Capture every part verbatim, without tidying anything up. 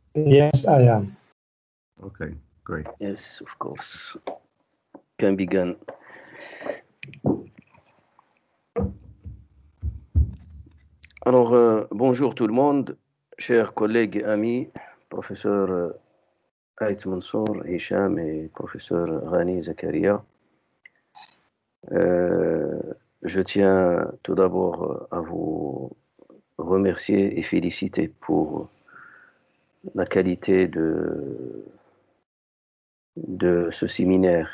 Yes, I am. Okay, great. Yes, of course. Can begin. Alors, euh, bonjour tout le monde, chers collègues et amis, professeur euh, Aït Mansour, Hicham et professeur Rani Zakaria. Euh, je tiens tout d'abord à vous remercier et féliciter pour la qualité de, de ce séminaire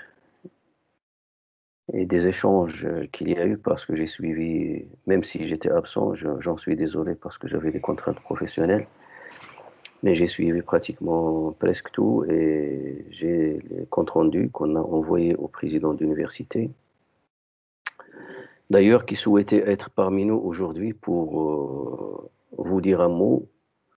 et des échanges qu'il y a eu parce que j'ai suivi, même si j'étais absent, je- j'en suis désolé parce que j'avais des contraintes professionnelles, mais j'ai suivi pratiquement presque tout et j'ai les comptes rendus qu'on a envoyés au président d'université, d'ailleurs qui souhaitait être parmi nous aujourd'hui pour euh, vous dire un mot,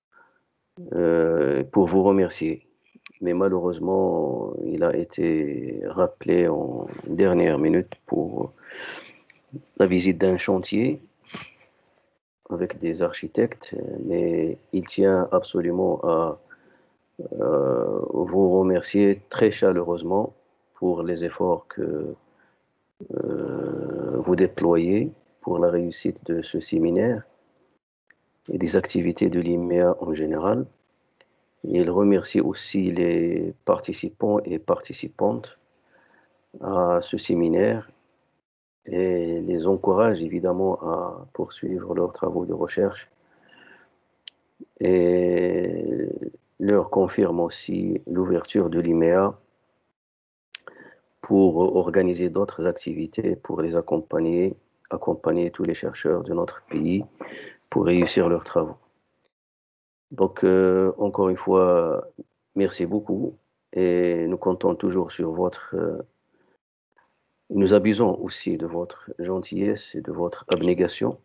euh, pour vous remercier. Mais malheureusement, il a été rappelé en dernière minute pour la visite d'un chantier avec des architectes, mais il tient absolument à euh, vous remercier très chaleureusement pour les efforts que euh, vous déployez pour la réussite de ce séminaire et des activités de l'I M E A en général. Il remercie aussi les participants et participantes à ce séminaire et les encourage évidemment à poursuivre leurs travaux de recherche et leur confirme aussi l'ouverture de l'I M E A pour organiser d'autres activités pour les accompagner, accompagner tous les chercheurs de notre pays pour réussir leurs travaux. Donc, euh, encore une fois, merci beaucoup et nous comptons toujours sur votre... euh, nous abusons aussi de votre gentillesse et de votre abnégation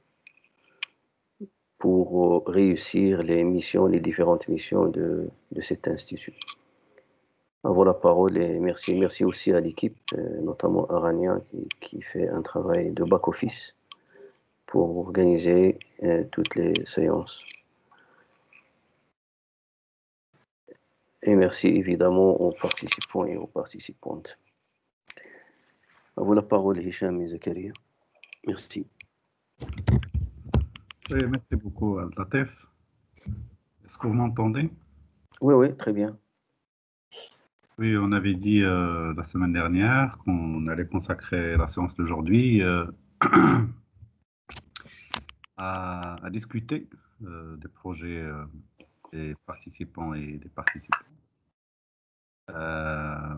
pour réussir les missions, les différentes missions de, de cet institut. Avoir la parole et merci. Merci aussi à l'équipe, euh, notamment à Rania qui, qui fait un travail de back-office pour organiser euh, toutes les séances. Et merci évidemment aux participants et aux participantes. À vous la parole, Hicham et Zakaria. Merci. Oui, merci beaucoup, Al-Latif. Est-ce que vous m'entendez? Oui, oui, très bien. Oui, on avait dit euh, la semaine dernière qu'on allait consacrer la séance d'aujourd'hui euh, à, à discuter euh, des projets euh, des participants et des participants. Euh,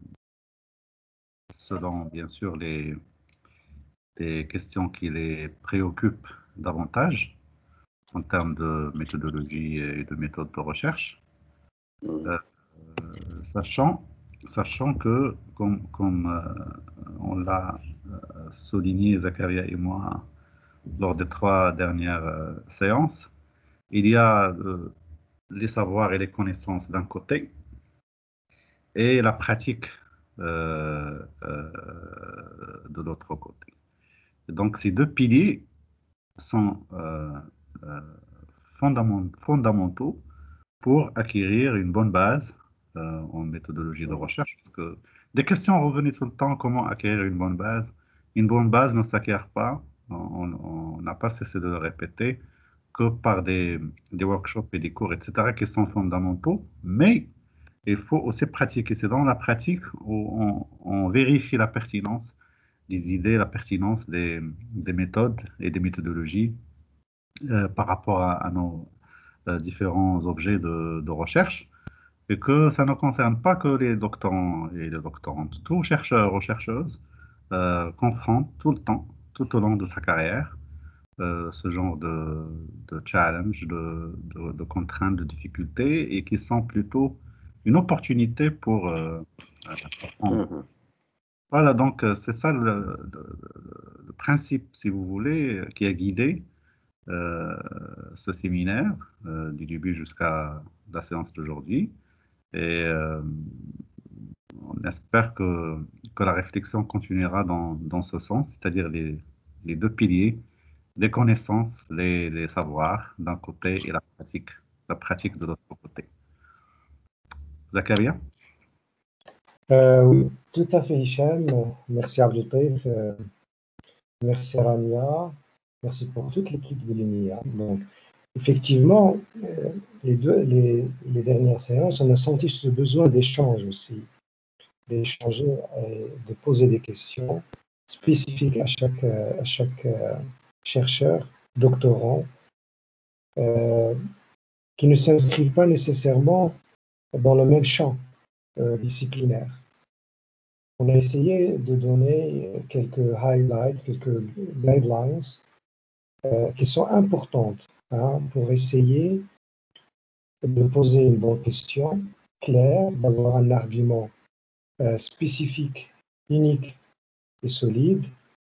selon, bien sûr, les, les questions qui les préoccupent davantage en termes de méthodologie et de méthode de recherche. Mm. Euh, sachant, sachant que, comme, comme euh, on l'a euh, souligné, Zakaria et moi, lors des trois dernières euh, séances, il y a euh, les savoirs et les connaissances d'un côté et la pratique euh, euh, de l'autre côté. Et donc, ces deux piliers sont euh, euh, fondament- fondamentaux pour acquérir une bonne base euh, en méthodologie de recherche. Parce que des questions revenaient tout le temps, comment acquérir une bonne base. Une bonne base ne s'acquiert pas, on n'a pas cessé de le répéter, que par des, des workshops et des cours, et cetera, qui sont fondamentaux, mais il faut aussi pratiquer. C'est dans la pratique où on, on vérifie la pertinence des idées, la pertinence des, des méthodes et des méthodologies euh, par rapport à, à nos euh, différents objets de, de recherche et que ça ne concerne pas que les doctorants et les doctorantes. Tout chercheur ou chercheuse euh, confronte tout le temps, tout au long de sa carrière, euh, ce genre de, de challenge, de, de, de contraintes, de difficultés, et qui sont plutôt une opportunité pour euh, apprendre. Mhm. Voilà, donc euh, c'est ça le, le- le principe, si vous voulez, qui a guidé euh, ce séminaire euh, du début jusqu'à la séance d'aujourd'hui. Et euh, on espère que, que la réflexion continuera dans, dans ce sens, c'est-à-dire les, les deux piliers, les connaissances, les, les savoirs d'un côté et la pratique, la pratique de l'autre côté. Zakaria? Euh, oui, tout à fait, Hicham. Merci Abdeltaïf, euh, merci Rania, merci pour toute l'équipe de l'U N I A. Donc, effectivement, euh, les, deux, les, les dernières séances, on a senti ce besoin d'échange aussi, d'échanger et de poser des questions spécifiques à chaque, à chaque euh, chercheur, doctorant, euh, qui ne s'inscrivent pas nécessairement dans le même champ euh, disciplinaire. On a essayé de donner quelques highlights, quelques guidelines euh, qui sont importantes hein, pour essayer de poser une bonne question claire, d'avoir un argument euh, spécifique, unique et solide,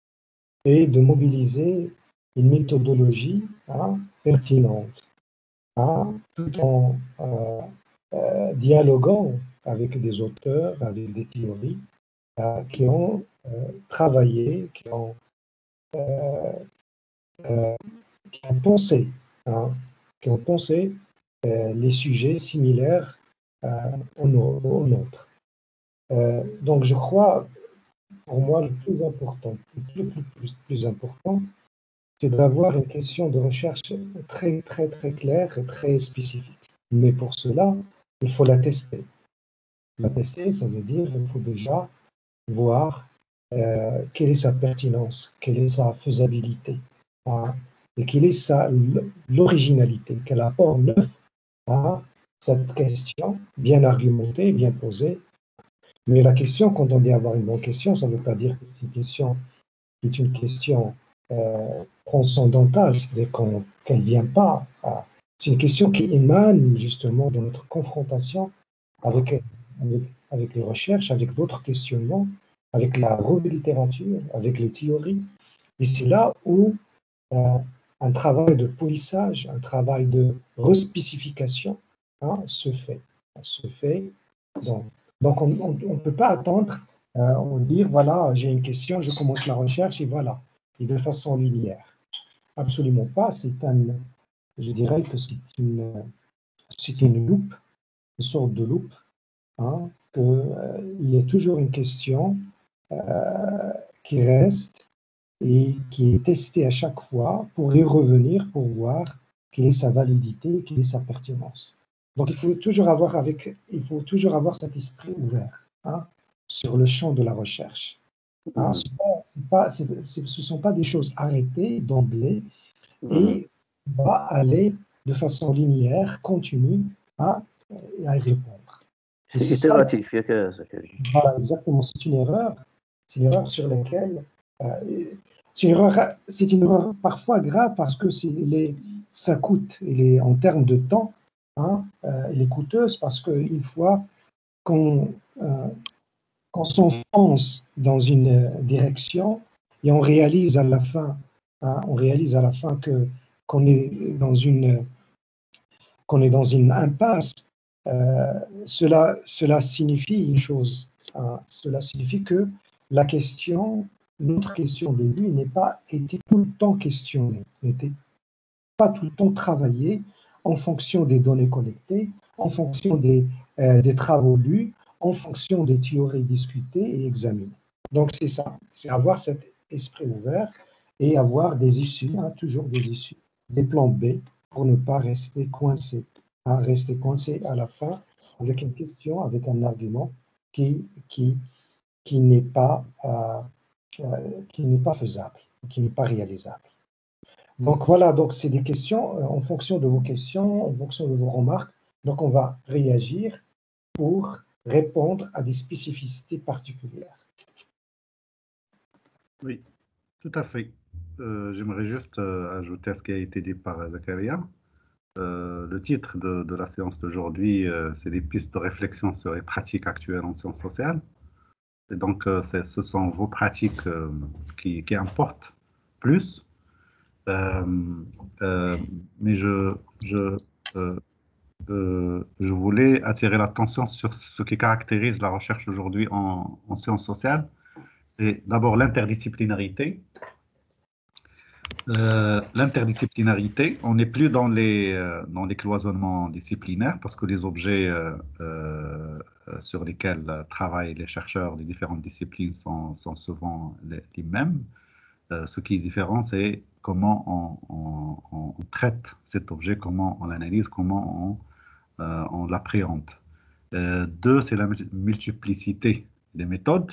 et de mobiliser une méthodologie hein, pertinente, hein, tout en euh, euh, dialoguant avec des auteurs, avec des théories euh, qui ont euh, travaillé, qui ont, euh, euh, qui ont pensé, hein, qui ont pensé euh, les sujets similaires euh, aux, no- aux nôtres. Euh, donc je crois, pour moi, le plus important, le plus, plus, plus, plus important, c'est d'avoir une question de recherche très, très, très claire et très spécifique. Mais pour cela, il faut la tester. La tester, ça veut dire qu'il faut déjà voir euh, quelle est sa pertinence, quelle est sa faisabilité, hein, et quelle est sa, l'originalité, quel apport neuf à cette question, bien argumentée, bien posée. Mais la question, quand on dit avoir une bonne question, ça ne veut pas dire que c'est une question qui est une question euh, transcendantale, c'est-à-dire qu'on, qu'elle ne vient pas. À, c'est une question qui émane justement de notre confrontation avec, avec, avec les recherches, avec d'autres questionnements, avec la revue de littérature, avec les théories. Et c'est là où euh, un travail de polissage, un travail de respécification hein, se fait. Se fait. Donc, donc on ne peut pas attendre, euh, on dire, voilà, j'ai une question, je commence la recherche et voilà, et de façon linéaire. Absolument pas, c'est un, je dirais que c'est une, c'est une loupe, une sorte de loupe, hein, qu'il euh, y a toujours une question euh, qui reste et qui est testée à chaque fois pour y revenir, pour voir quelle est sa validité, quelle est sa pertinence. Donc il faut toujours avoir, avec, il faut toujours avoir cet esprit ouvert hein, sur le champ de la recherche. Hein, ce ne sont pas des choses arrêtées d'emblée et on va aller de façon linéaire, continue à, à y répondre. Et C'est c'est ça, itératif, il y a que Zakaria. voilà, exactement, c'est une erreur, c'est une erreur sur laquelle, euh, c'est une erreur, c'est une erreur parfois grave parce que c'est les, ça coûte, et les, en termes de temps, hein, euh, elle est coûteuse parce qu'une fois qu'on euh, qu'on s'enfonce dans une euh, direction et on réalise à la fin, hein, on réalise à la fin que qu'on est dans une qu'on est dans une impasse, euh, cela, cela signifie une chose. Hein, cela signifie que la question, notre question de lui n'est pas été tout le temps questionnée, n'était pas tout le temps travaillée en fonction des données collectées, en fonction des, euh, des travaux lus, en fonction des théories discutées et examinées. Donc c'est ça, c'est avoir cet esprit ouvert et avoir des issues, hein, toujours des issues, des plans B pour ne pas rester coincé, hein, rester coincé à la fin avec une question, avec un argument qui, qui, qui n'est pas, euh, euh, qui n'est pas faisable, qui n'est pas réalisable. Donc voilà, donc c'est des questions, euh, en fonction de vos questions, en fonction de vos remarques, donc on va réagir pour répondre à des spécificités particulières. Oui, tout à fait. Euh, j'aimerais juste euh, ajouter à ce qui a été dit par Zakaria. Euh, le titre de, de la séance d'aujourd'hui, euh, c'est des pistes de réflexion sur les pratiques actuelles en sciences sociales. Et donc, euh, ce sont vos pratiques euh, qui, qui importent plus. Euh, euh, mais je, je, euh, euh, je voulais attirer l'attention sur ce qui caractérise la recherche aujourd'hui en, en sciences sociales. C'est d'abord l'interdisciplinarité. Euh, l'interdisciplinarité, on n'est plus dans les, euh, dans les cloisonnements disciplinaires parce que les objets euh, euh, sur lesquels travaillent les chercheurs des différentes disciplines sont, sont souvent les, les mêmes. Euh, ce qui est différent, c'est comment on, on, on traite cet objet, comment on l'analyse, comment on, euh, on l'appréhende. Euh, deux, c'est la multiplicité des méthodes.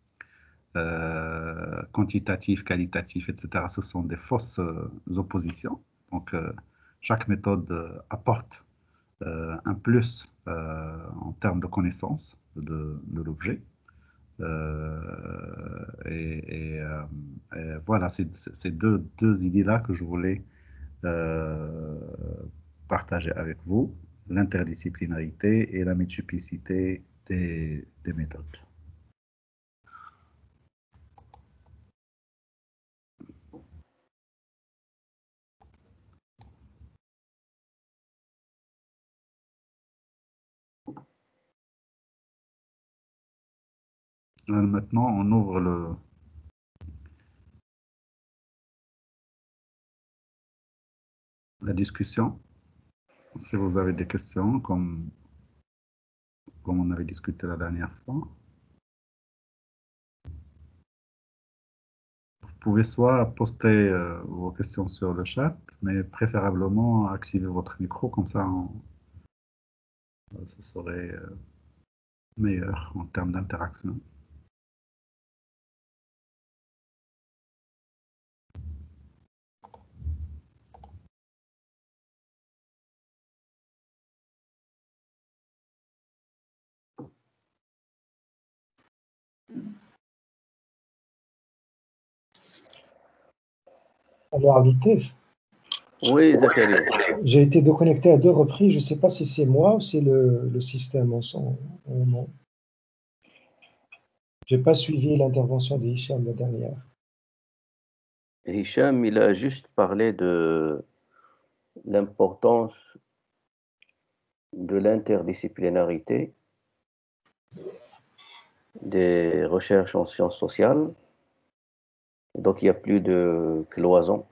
Euh, quantitatif, qualitatif, et cetera. Ce sont des fausses euh, oppositions. Donc, euh, chaque méthode euh, apporte euh, un plus euh, en termes de connaissance de, de l'objet. Euh, et, et, euh, et voilà, c'est ces deux, deux idées-là que je voulais euh, partager avec vous, l'interdisciplinarité et la multiplicité des, des méthodes. Maintenant, on ouvre le, la discussion. Si vous avez des questions, comme, comme on avait discuté la dernière fois, vous pouvez soit poster euh, vos questions sur le chat, mais préférablement activer votre micro, comme ça on, ce serait euh, meilleur en termes d'interaction. Alors, invité, Oui, Zakaria. j'ai été déconnecté à deux reprises. Je ne sais pas si c'est moi ou c'est le, le système en son en nom. Je n'ai pas suivi l'intervention de Hicham la dernière. Hicham, il a juste parlé de l'importance de l'interdisciplinarité des recherches en sciences sociales. Donc, il n'y a plus de cloison.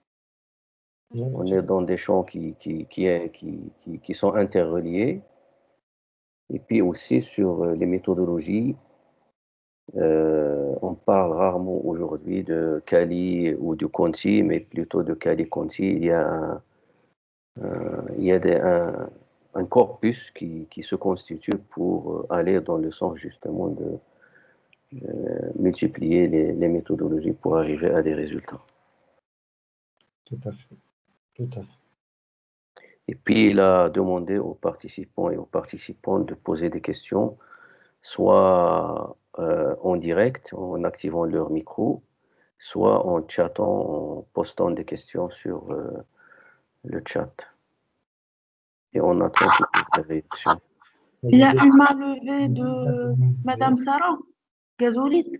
On est dans des champs qui, qui, qui, est, qui, qui, qui sont interreliés. Et puis aussi sur les méthodologies, euh, on parle rarement aujourd'hui de Kali ou de Conti, mais plutôt de Kali-Conti. Il y a un, un, il y a des, un, un corpus qui, qui se constitue pour aller dans le sens justement de euh, multiplier les, les méthodologies pour arriver à des résultats. Tout à fait. Tout à fait. Et puis, il a demandé aux participants et aux participantes de poser des questions, soit euh, en direct, en activant leur micro, soit en chattant, en postant des questions sur euh, le chat. Et on attend toutes les réactions. Il y a une main levée de Madame Sarah Gazolite.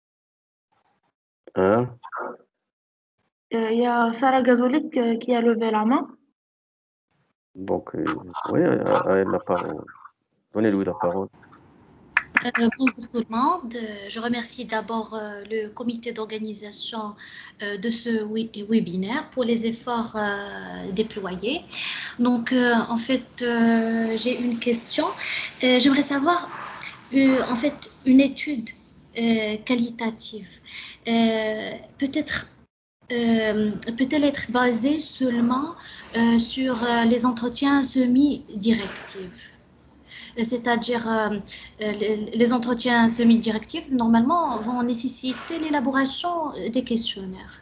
Hein? Euh, il y a Sarah Gazolite euh, qui a levé la main. Donc, euh, oui, à elle la parole. Donnez-lui la parole. Euh, bonjour tout le monde. Euh, Je remercie d'abord euh, le comité d'organisation euh, de ce wi- webinaire pour les efforts euh, déployés. Donc, euh, en fait, euh, j'ai une question. Euh, J'aimerais savoir, euh, en fait, une étude euh, qualitative euh, peut-être euh, peut-elle être basée seulement euh, sur euh, les entretiens semi-directifs? C'est-à-dire euh, les, les entretiens semi-directifs, normalement, vont nécessiter l'élaboration des questionnaires.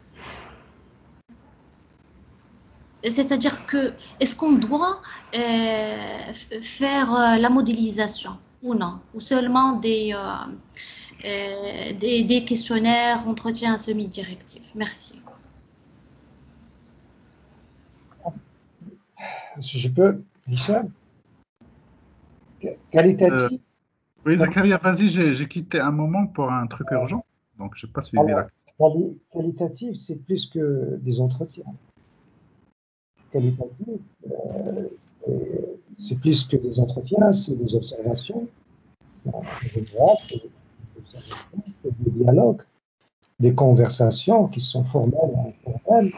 C'est-à-dire que, est-ce qu'on doit euh, faire euh, la modélisation ou non? Ou seulement des, euh, euh, des, des questionnaires, entretiens semi-directifs? Merci. Si je peux, Hicham, qualitatif. Euh, oui, Zakaria, vas-y, j'ai quitté un moment pour un truc urgent, donc je n'ai pas suivi Alors, la quali qualitatif, c'est plus que des entretiens. Qualitatif, euh, c'est plus que des entretiens, c'est des observations. En général, c'est des observations, c'est des dialogues. des conversations qui sont formelles ou informelles,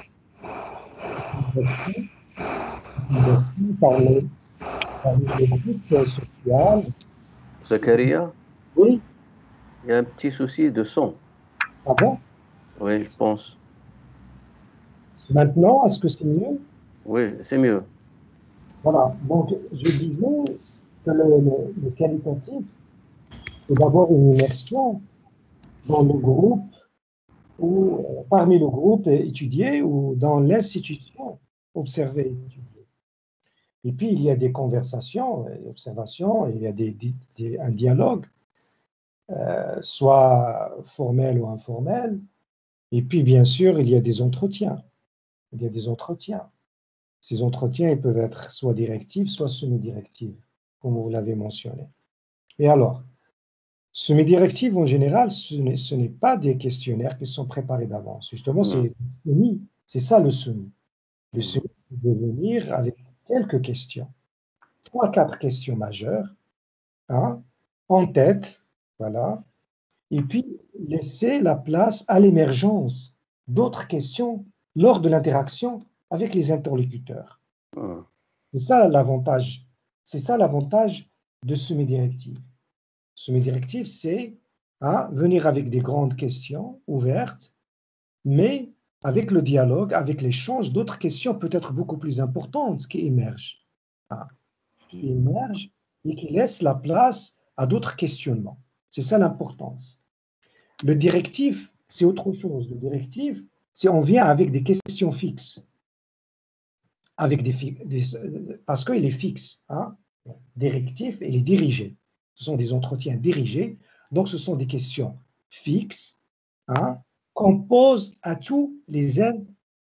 parmi, parmi les groupes sociaux. Zakaria, Oui, il y a un petit souci de son. ah bon? Oui, je pense. Maintenant, est-ce que c'est mieux? Oui, c'est mieux. Voilà, donc je disais que le, le, le qualitatif, c'est d'abord une immersion dans le groupe ou euh, parmi le groupe étudié ou dans l'institution observée et étudiée. Et puis, il y a des conversations et observations, il y a des, des, des, un dialogue, euh, soit formel ou informel. Et puis, bien sûr, il y a des entretiens. Il y a des entretiens. Ces entretiens, ils peuvent être soit directifs, soit semi-directifs, comme vous l'avez mentionné. Et alors, semi-directifs, en général, ce n'est, ce n'est pas des questionnaires qui sont préparés d'avance. Justement, Mmh. c'est semi, c'est ça le semi. Le Mmh. semi, c'est de venir avec quelques questions, trois, quatre questions majeures, hein, en tête, voilà, et puis laisser la place à l'émergence d'autres questions lors de l'interaction avec les interlocuteurs. Mmh. C'est ça l'avantage. C'est ça l'avantage de semi-directive. Semi-directive, c'est hein, venir avec des grandes questions ouvertes, mais avec le dialogue, avec l'échange d'autres questions peut-être beaucoup plus importantes qui émergent. Hein, qui émergent et qui laissent la place à d'autres questionnements. C'est ça l'importance. Le directif, c'est autre chose. Le directif, c'est on vient avec des questions fixes. Avec des, des, parce qu'il est fixe. Hein? Directif, il est dirigé. Ce sont des entretiens dirigés. Donc, ce sont des questions fixes hein, qu'on pose à tous les aides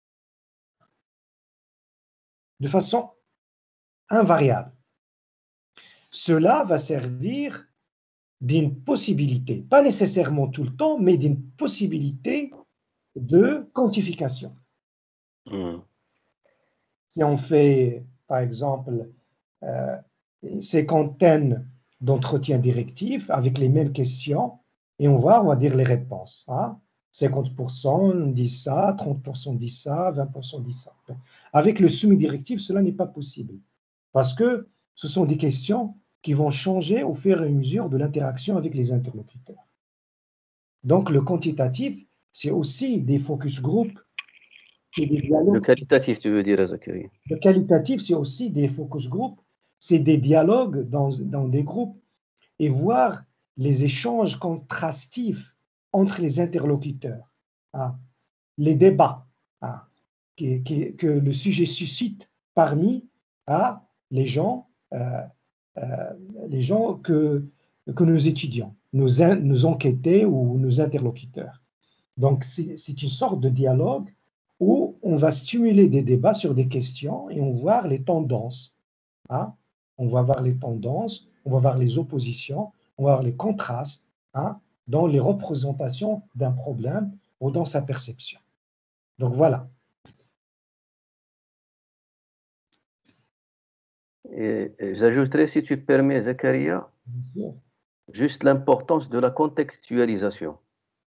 de façon invariable. Cela va servir d'une possibilité, pas nécessairement tout le temps, mais d'une possibilité de quantification. Mmh. Si on fait, par exemple, euh, cinquantaine d'entretiens directifs avec les mêmes questions, et on va, on va dire les réponses. Hein? cinquante pour cent disent ça, trente pour cent disent ça, vingt pour cent disent ça. Avec le semi-directif, cela n'est pas possible, parce que ce sont des questions qui vont changer au fur et à mesure de l'interaction avec les interlocuteurs. Donc, le quantitatif, c'est aussi des focus group et des dialogues. Le qualitatif, tu veux dire, Zakaria? Le qualitatif, c'est aussi des focus group, c'est des dialogues dans, dans des groupes et voir les échanges contrastifs entre les interlocuteurs, hein, les débats hein, qui, qui, que le sujet suscite parmi hein, les gens, euh, euh, les gens que, que nous étudions, nos, nos enquêtés ou nos interlocuteurs. Donc, c'est une sorte de dialogue où on va stimuler des débats sur des questions et on va voir les tendances. Hein? On va voir les tendances, on va voir les oppositions, on va voir les contrastes hein, dans les représentations d'un problème ou dans sa perception. Donc, voilà. Et, et j'ajouterais, si tu permets, Zakaria, juste l'importance de la contextualisation.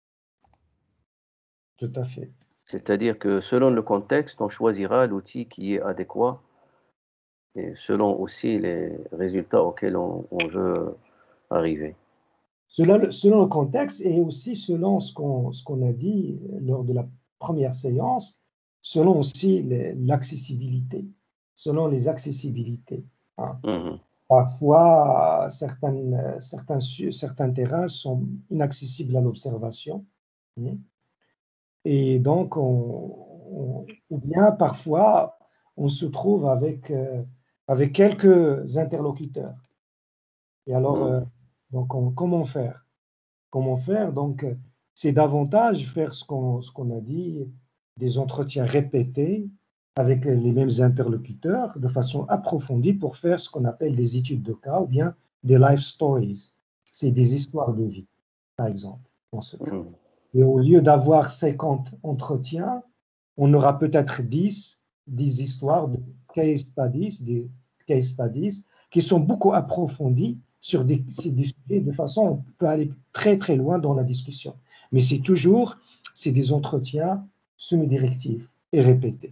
Tout à fait. C'est-à-dire que selon le contexte, on choisira l'outil qui est adéquat et selon aussi les résultats auxquels on, on veut arriver. Selon, selon le contexte et aussi selon ce qu'on ce qu'on a dit lors de la première séance, selon aussi l'accessibilité, selon les accessibilités. Hein. Mm-hmm. Parfois, certaines, certains, certains terrains sont inaccessibles à l'observation. Hein. Et donc, on, on, ou bien parfois, on se trouve avec, euh, avec quelques interlocuteurs. Et alors, euh, donc on, comment faire? Comment faire? Donc, c'est davantage faire ce qu'on ce qu'on a dit, des entretiens répétés avec les mêmes interlocuteurs de façon approfondie pour faire ce qu'on appelle des études de cas ou bien des life stories. C'est des histoires de vie, par exemple, dans ce cas. Et au lieu d'avoir cinquante entretiens, on aura peut-être dix, dix histoires de case studies, des case studies qui sont beaucoup approfondies sur des, des sujets de façon, on peut aller très très loin dans la discussion. Mais c'est toujours, c'est des entretiens semi-directifs et répétés.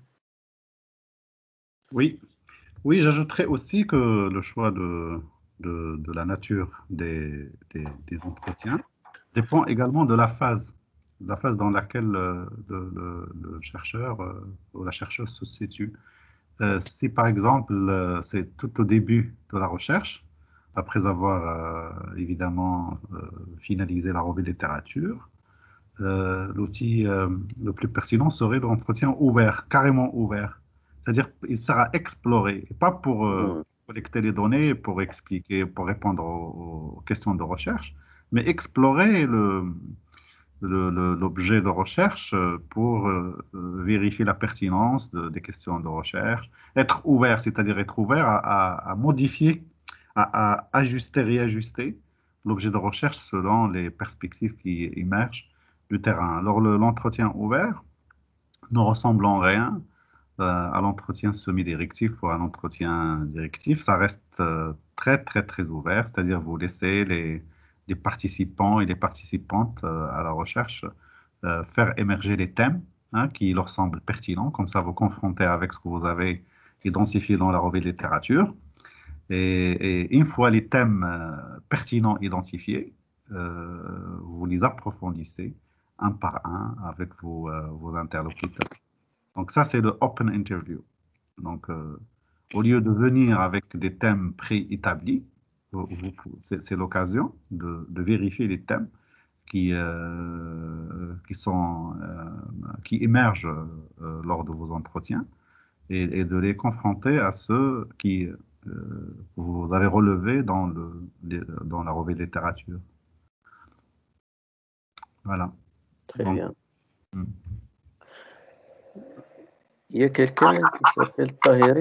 Oui, oui, j'ajouterais aussi que le choix de, de, de la nature des, des, des entretiens dépend également de la phase, de la phase dans laquelle euh, le, le- le chercheur euh, ou la chercheuse se situe. Euh, si par exemple euh, c'est tout au début de la recherche, après avoir euh, évidemment euh, finalisé la revue de littérature, euh, l'outil euh, le plus pertinent serait l'entretien ouvert, carrément ouvert. C'est-à-dire il sera exploré, et pas pour euh, Hmm. collecter les données, pour expliquer, pour répondre aux, aux questions de recherche, mais explorer le, le- le- l'objet de recherche euh, pour euh, euh, vérifier la pertinence de- des questions de recherche. Être ouvert, c'est-à-dire être ouvert à, à- à modifier, à, à ajuster, réajuster l'objet de recherche selon les perspectives qui émergent du terrain. Alors le- l'entretien ouvert ne ressemble en rien euh, à l'entretien semi-directif ou à l'entretien directif. Ça reste euh, très, très, très ouvert, c'est-à-dire vous laissez les, les participants et les participantes euh, à la recherche euh, faire émerger les thèmes hein, qui leur semblent pertinents, comme ça vous confrontez avec ce que vous avez identifié dans la revue de littérature. Et, et une fois les thèmes euh, pertinents identifiés, euh, vous les approfondissez un par un avec vos, euh, vos interlocuteurs. Donc ça, c'est le open interview. Donc, euh, au lieu de venir avec des thèmes préétablis, vous- vous- c'est c'est l'occasion de, de vérifier les thèmes qui, euh, qui, sont, euh, qui émergent euh, lors de vos entretiens et, et de les confronter à ceux qui euh, vous avez relevés dans, le, les- dans la revue de littérature. Voilà. Très Donc, bien. hmm. Il y a quelqu'un qui s'appelle Tahiri.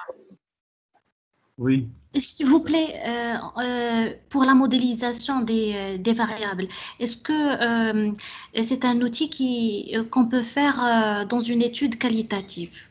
Oui. S'il vous plaît, euh, euh, pour la modélisation des, euh, des variables, est-ce que euh, c'est un outil qui, euh, qu'on peut faire euh, dans une étude qualitative?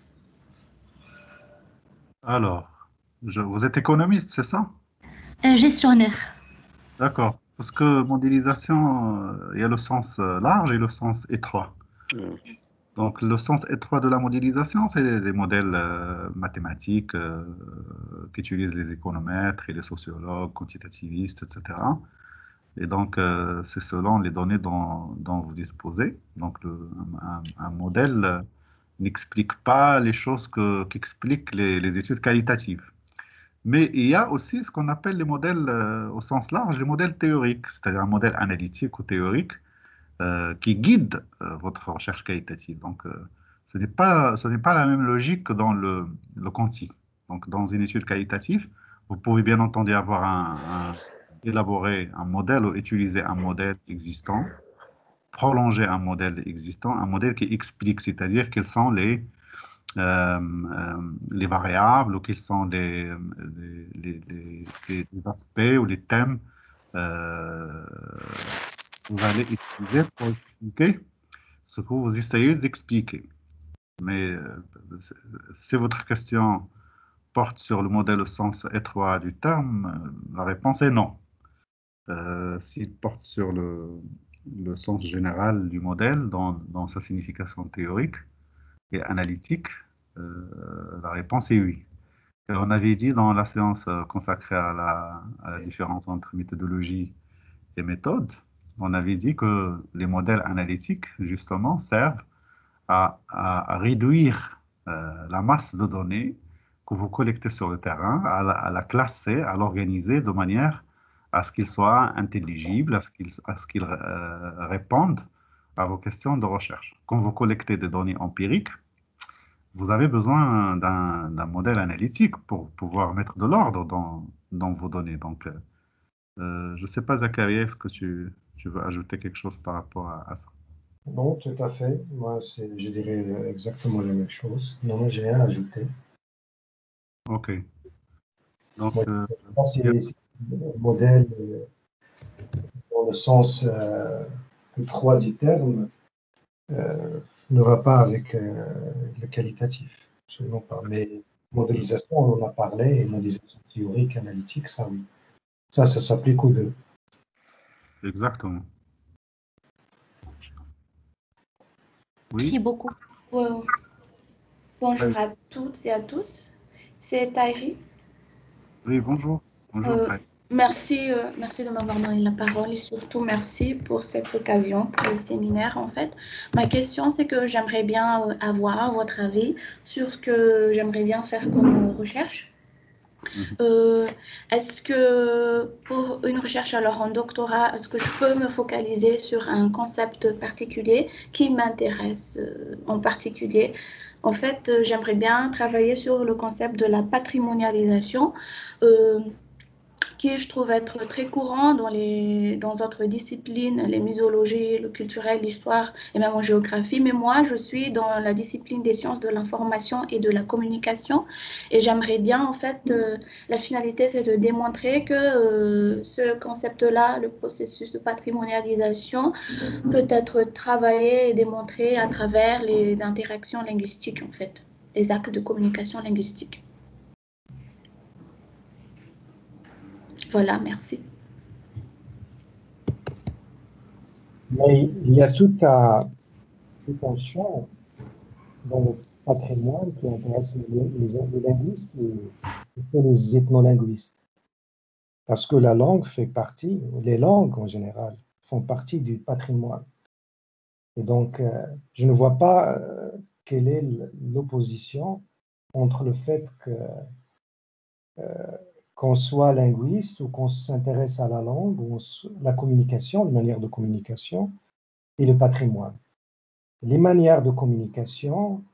Alors, je- vous êtes économiste, c'est ça? Un gestionnaire. D'accord. Parce que modélisation, euh, il y a le sens euh, large et le sens étroit. Hmm. Donc, le sens étroit de la modélisation, c'est les, les modèles euh, mathématiques euh, qu'utilisent les économètres et les sociologues, quantitativistes, et cetera. Et donc, euh, c'est selon les données dont, dont vous disposez. Donc, le- un, un modèle euh, n'explique pas les choses que, qu'expliquent les, les études qualitatives. Mais il y a aussi ce qu'on appelle les modèles euh, au sens large, les modèles théoriques, c'est-à-dire un modèle analytique ou théorique euh, qui guide euh, votre recherche qualitative. Donc, euh, ce n'est pas, ce n'est pas la même logique que dans le, le quanti. Donc, dans une étude qualitative, vous pouvez bien entendu avoir un, un- élaborer un modèle ou utiliser un modèle existant, prolonger un modèle existant, un modèle qui explique, c'est-à-dire quels sont les, euh, euh, les variables ou quels sont les, les, les- les- les- les aspects ou les thèmes euh, que vous allez utiliser pour expliquer ce que vous essayez d'expliquer. Mais euh, si votre question porte sur le modèle au sens étroit du terme, euh, la réponse est non. Euh, S'il porte sur le, le sens général du modèle dans, dans sa signification théorique et analytique, euh, la réponse est oui. Et on avait dit dans la séance euh, consacrée à la, à la différence entre méthodologie et méthode, on avait dit que les modèles analytiques, justement, servent à, à- à réduire euh, la masse de données que vous collectez sur le terrain, à la, à la classer, à l'organiser de manière à ce qu'il soit intelligible, à ce qu'il à ce qu'il euh, réponde à vos questions de recherche. Quand vous collectez des données empiriques, vous avez besoin d'un d'un modèle analytique pour pouvoir mettre de l'ordre dans, dans vos données. Donc, euh, euh, je ne sais pas, Zachary, est-ce que tu, tu veux ajouter quelque chose par rapport à, à ça? Non, tout à fait. Moi, c'est, je dirais exactement la même chose. Non, non, j'ai rien à ajouter. Ok. Donc, Moi, euh, je pense que il y a- c'est c'est un modèle euh, dans le sens euh, étroit du terme euh, ne va pas avec euh, le qualitatif. Absolument pas. Mais modélisation, on en a parlé, et modélisation théorique, analytique, ça oui. Ça, ça s'applique aux deux. exactement. Merci Oui, beaucoup. Euh, bonjour oui, à toutes et à tous. C'est Taïri. oui, bonjour. Bonjour, Euh, Taï. merci, euh, merci de m'avoir donné la parole et surtout merci pour cette occasion, pour le séminaire en fait. Ma question, c'est que j'aimerais bien euh, avoir votre avis sur ce que j'aimerais bien faire comme euh, recherche. Mhm. Euh, est-ce que pour une recherche alors en doctorat, est-ce que je peux me focaliser sur un concept particulier qui m'intéresse euh, en particulier? En fait, euh, j'aimerais bien travailler sur le concept de la patrimonialisation. Euh, qui je trouve être très courant dans les dans d'autres disciplines, les muséologies, le culturel, l'histoire et même en géographie. Mais moi, je suis dans la discipline des sciences de l'information et de la communication. Et j'aimerais bien, en fait, euh, la finalité, c'est de démontrer que euh, ce concept-là, le processus de patrimonialisation, peut être travaillé et démontré à travers les interactions linguistiques, en fait, les actes de communication linguistique. Voilà, merci. Mais il y a tout un, tout un champ dans le patrimoine qui intéresse les, les- les linguistes et, et les ethnolinguistes. Parce que la langue fait partie, les langues en général, font partie du patrimoine. Et donc, euh, je ne vois pas euh, quelle est l'opposition entre le fait que, euh, qu'on soit linguiste ou qu'on s'intéresse à la langue, ou la communication, les manières de communication, et le patrimoine. Les manières de communication,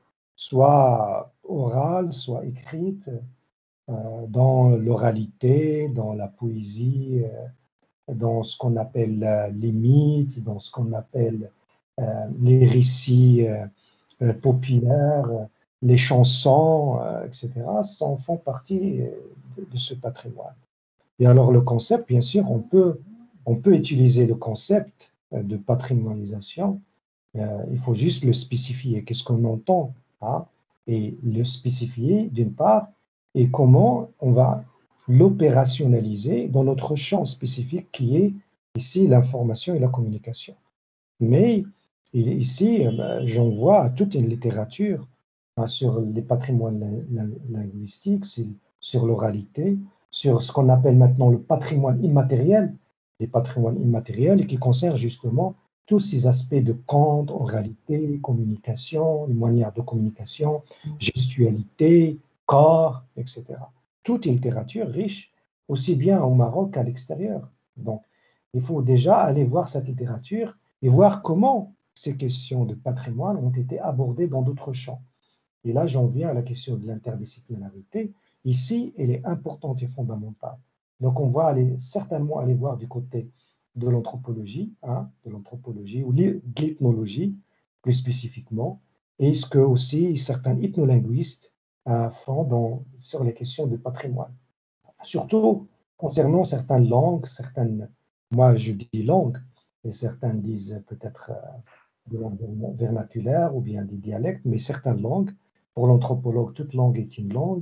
soit orales, soit écrites, euh, dans l'oralité, dans la poésie, euh, dans ce qu'on appelle euh, les mythes, dans ce qu'on appelle euh, les récits euh, euh, populaires, euh, les chansons, euh, et cetera, ça en font partie euh, de, de ce patrimoine. Et alors le concept, bien sûr, on peut, on peut utiliser le concept euh, de patrimonialisation. Euh, il faut juste le spécifier. Qu'est-ce qu'on entend, hein, et le spécifier d'une part, et comment on va l'opérationnaliser dans notre champ spécifique qui est ici l'information et la communication. Mais il- ici, euh, ben, j'en vois toute une littérature hein, sur les patrimoines lin- lin- linguistiques, sur, sur l'oralité, sur ce qu'on appelle maintenant le patrimoine immatériel, les patrimoines immatériels, et qui concernent justement tous ces aspects de conte, oralité, communication, les manières de communication, gestualité, corps, et cetera. Toute une littérature riche, aussi bien au Maroc qu'à l'extérieur. Donc, il faut déjà aller voir cette littérature et voir comment ces questions de patrimoine ont été abordées dans d'autres champs. Et là, j'en viens à la question de l'interdisciplinarité. Ici, elle est importante et fondamentale. Donc, on va aller, certainement aller voir du côté de l'anthropologie, hein, de l'anthropologie ou de l'ethnologie, plus spécifiquement, et ce que aussi certains ethnolinguistes euh, font dans, sur les questions de patrimoine. Surtout concernant certaines langues, certaines, moi je dis langues, et certains disent peut-être euh, de langue vernaculaire ou bien des dialectes, mais certaines langues, pour l'anthropologue, toute langue est une langue,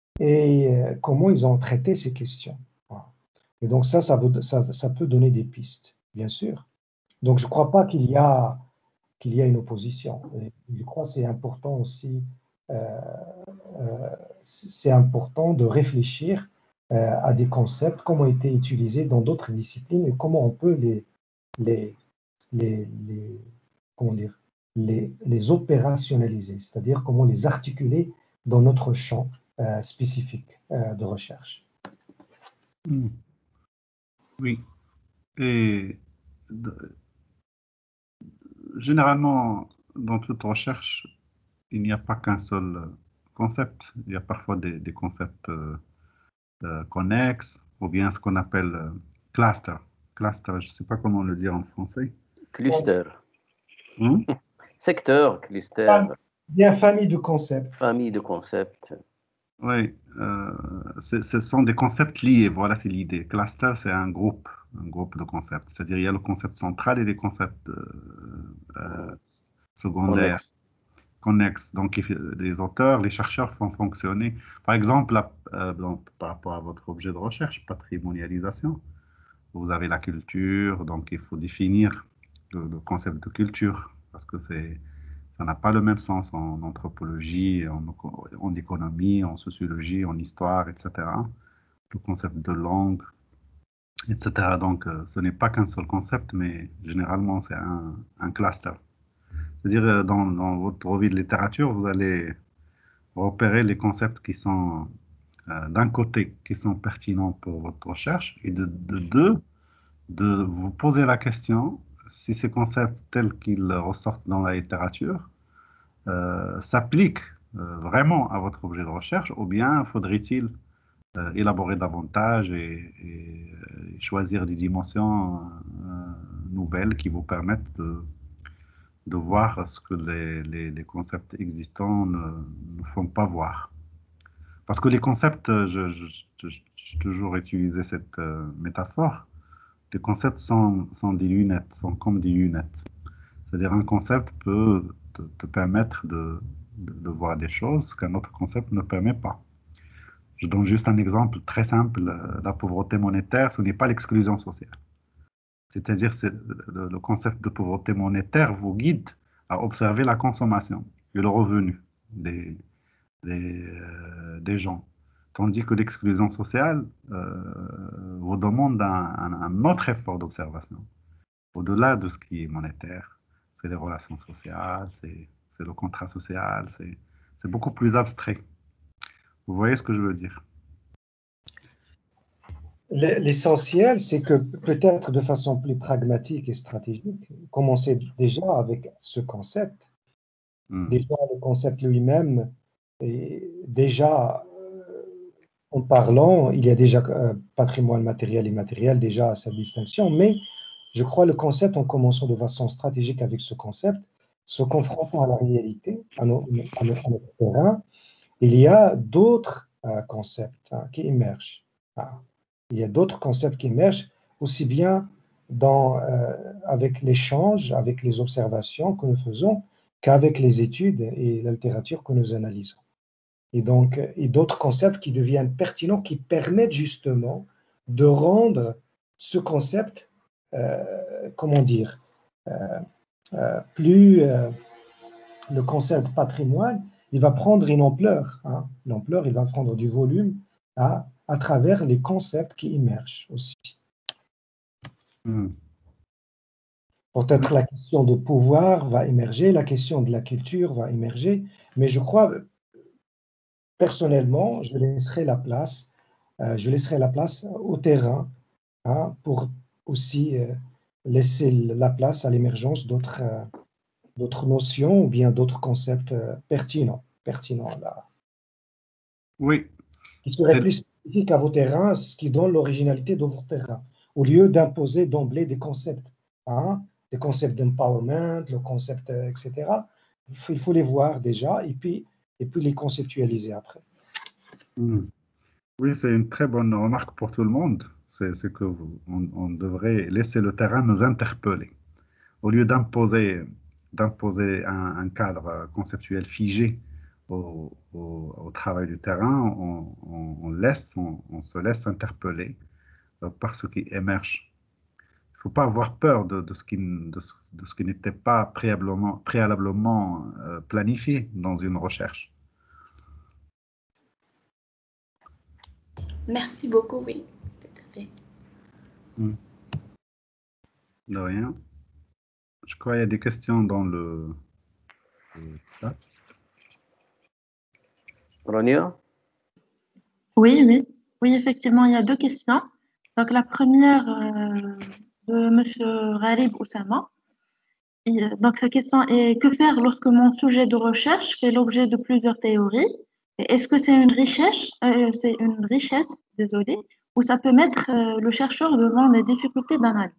et euh, comment ils ont traité ces questions. Voilà. Et donc ça ça, veut- ça, ça peut donner des pistes, bien sûr. Donc je ne crois pas qu'il y a, qu'il y a une opposition. Et je crois que c'est important aussi, euh, euh, c'est important de réfléchir euh, à des concepts, comment ont été utilisés dans d'autres disciplines et comment on peut les, les, les, les, comment dire, les, les opérationnaliser, c'est-à-dire comment les articuler dans notre champ euh, spécifique euh, de recherche. Mm. Oui. Et de- généralement, dans toute recherche, il n'y a pas qu'un seul euh, concept. Il y a parfois des, des concepts euh, euh, connexes ou bien ce qu'on appelle euh, cluster. Cluster, je ne sais pas comment le dire en français. Cluster. Hmm? Secteur, cluster, Bien, famille de concepts. famille de concepts. Oui, euh, c'est- ce sont des concepts liés, voilà, c'est l'idée. Cluster, c'est un groupe, un groupe de concepts. C'est-à-dire, il y a le concept central et les concepts euh, euh, secondaires, Connexe. connexes. Donc, il fait- les auteurs, les chercheurs font fonctionner. Par exemple, là, euh, donc, par rapport à votre objet de recherche, patrimonialisation, vous avez la culture, donc il faut définir le, le concept de culture, parce que c'est Ça n'a pas le même sens en anthropologie, en, en économie, en sociologie, en histoire, et cetera. Le concept de langue, et cetera. Donc, euh, ce n'est pas qu'un seul concept, mais généralement, c'est un, un cluster. C'est-à-dire, euh, dans, dans votre revue de littérature, vous allez repérer les concepts qui sont, euh, d'un côté, qui sont pertinents pour votre recherche, et de, de deux, de vous poser la question si ces concepts tels qu'ils ressortent dans la littérature euh, s'appliquent euh, vraiment à votre objet de recherche, ou bien faudrait-il euh, élaborer davantage et, et, et choisir des dimensions euh, nouvelles qui vous permettent de, de voir ce que les, les, les concepts existants ne, ne font pas voir. Parce que les concepts, je, je, je, j'ai toujours utilisé cette euh, métaphore, les concepts sont, sont des lunettes, sont comme des lunettes. C'est-à-dire un concept peut te, te permettre de, de, de voir des choses qu'un autre concept ne permet pas. Je donne juste un exemple très simple. La pauvreté monétaire, ce n'est pas l'exclusion sociale. C'est-à-dire que le, le concept de pauvreté monétaire vous guide à observer la consommation et le revenu des, des, euh, des gens. Tandis que l'exclusion sociale euh, vous demande un, un, un autre effort d'observation, au-delà de ce qui est monétaire. C'est les relations sociales, c'est, c'est le contrat social, c'est, c'est beaucoup plus abstrait. Vous voyez ce que je veux dire? L'essentiel, c'est que peut-être de façon plus pragmatique et stratégique, commencer déjà avec ce concept. Mm. Déjà, le concept lui-même, est déjà, euh, en parlant, il y a déjà euh, patrimoine matériel et immatériel, déjà sa distinction, mais je crois le concept, en commençant de façon stratégique avec ce concept, se confrontant à la réalité, à, nos, à, nos, à notre terrain, il y a d'autres euh, concepts hein, qui émergent. Ah. Il y a d'autres concepts qui émergent, aussi bien dans, euh, avec l'échange, avec les observations que nous faisons, qu'avec les études et la littérature que nous analysons. Et donc, et d'autres concepts qui deviennent pertinents, qui permettent justement de rendre ce concept, euh, comment dire, euh, euh, plus, euh, le concept patrimoine, il va prendre une ampleur. Hein. L'ampleur, il va prendre du volume hein, à travers les concepts qui émergent aussi. Mm. Peut-être la question de pouvoir va émerger, la question de la culture va émerger, mais je crois, personnellement, je laisserai la place, euh, je laisserai la place au terrain hein, pour aussi euh, laisser la place à l'émergence d'autres euh, d'autres notions ou bien d'autres concepts euh, pertinents, pertinents là. Oui. Qui seraient plus spécifiques à vos terrains, ce qui donne l'originalité de vos terrains, au lieu d'imposer d'emblée des concepts, hein, des concepts d'empowerment, le concept, euh, et cetera. Il faut, il faut les voir déjà et puis, et puis les conceptualiser après. Mmh. Oui, c'est une très bonne remarque pour tout le monde. C'est, c'est que vous, on, on devrait laisser le terrain nous interpeller. Au lieu d'imposer, d'imposer un, un cadre conceptuel figé au, au, au travail du terrain, on, on, on, laisse, on, on se laisse interpeller par ce qui émerge. Il ne faut pas avoir peur de, de ce qui, de ce, de ce qui n'était pas préalablement, préalablement euh, planifié dans une recherche. Merci beaucoup, oui, tout à fait. Mmh. De rien. Je crois qu'il y a des questions dans le chat. Rania? Oui, oui. Oui, effectivement, il y a deux questions. Donc, la première euh, de M. Gharib Oussama. Et, donc, sa question est: que faire lorsque mon sujet de recherche fait l'objet de plusieurs théories? Et est-ce que c'est une richesse, euh, c'est une richesse, désolé, ou ça peut mettre euh, le chercheur devant des difficultés d'analyse?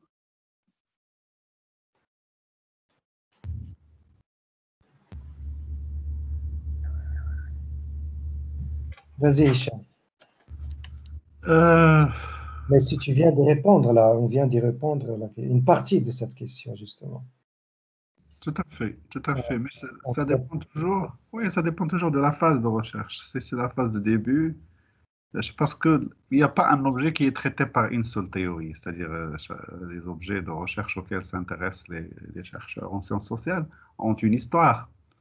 Vas-y, Hicham. Euh... Mais si tu viens de répondre, là, on vient d'y répondre, là, une partie de cette question, justement. Tout à fait, tout à fait. Mais ça, ça dépend toujours, oui, ça dépend toujours de la phase de recherche. Si c'est la phase de début, parce qu'il n'y a pas un objet qui est traité par une seule théorie, c'est-à-dire euh, les objets de recherche auxquels s'intéressent les, les chercheurs en sciences sociales ont une histoire.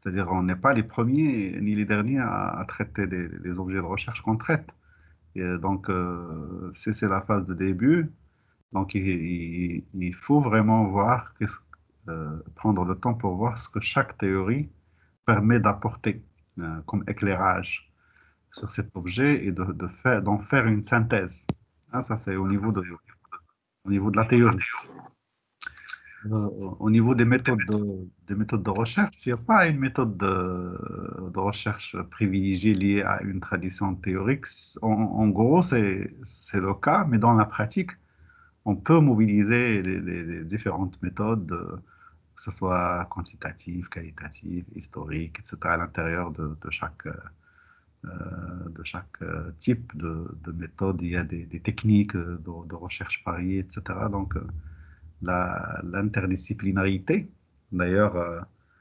C'est-à-dire on n'est pas les premiers ni les derniers à, à traiter des, les objets de recherche qu'on traite. Et donc, euh, c'est c'est la phase de début. Donc, il, il, il faut vraiment voir, euh, prendre le temps pour voir ce que chaque théorie permet d'apporter euh, comme éclairage sur cet objet et de, de faire, d'en faire une synthèse. Ah, ça, c'est au niveau de, au niveau de la théorie. Euh, au niveau des méthodes de, des méthodes de recherche, il n'y a pas une méthode de, de recherche privilégiée liée à une tradition théorique. En, en gros, c'est c'est le cas, mais dans la pratique, on peut mobiliser les, les- les différentes méthodes, euh, que ce soit quantitative, qualitative, historique, et cetera, à l'intérieur de, de chaque, euh, de chaque euh, type de, de méthode. Il y a des, des techniques euh, de, de recherche variées, et cetera. Donc, euh, la- l'interdisciplinarité, d'ailleurs, euh,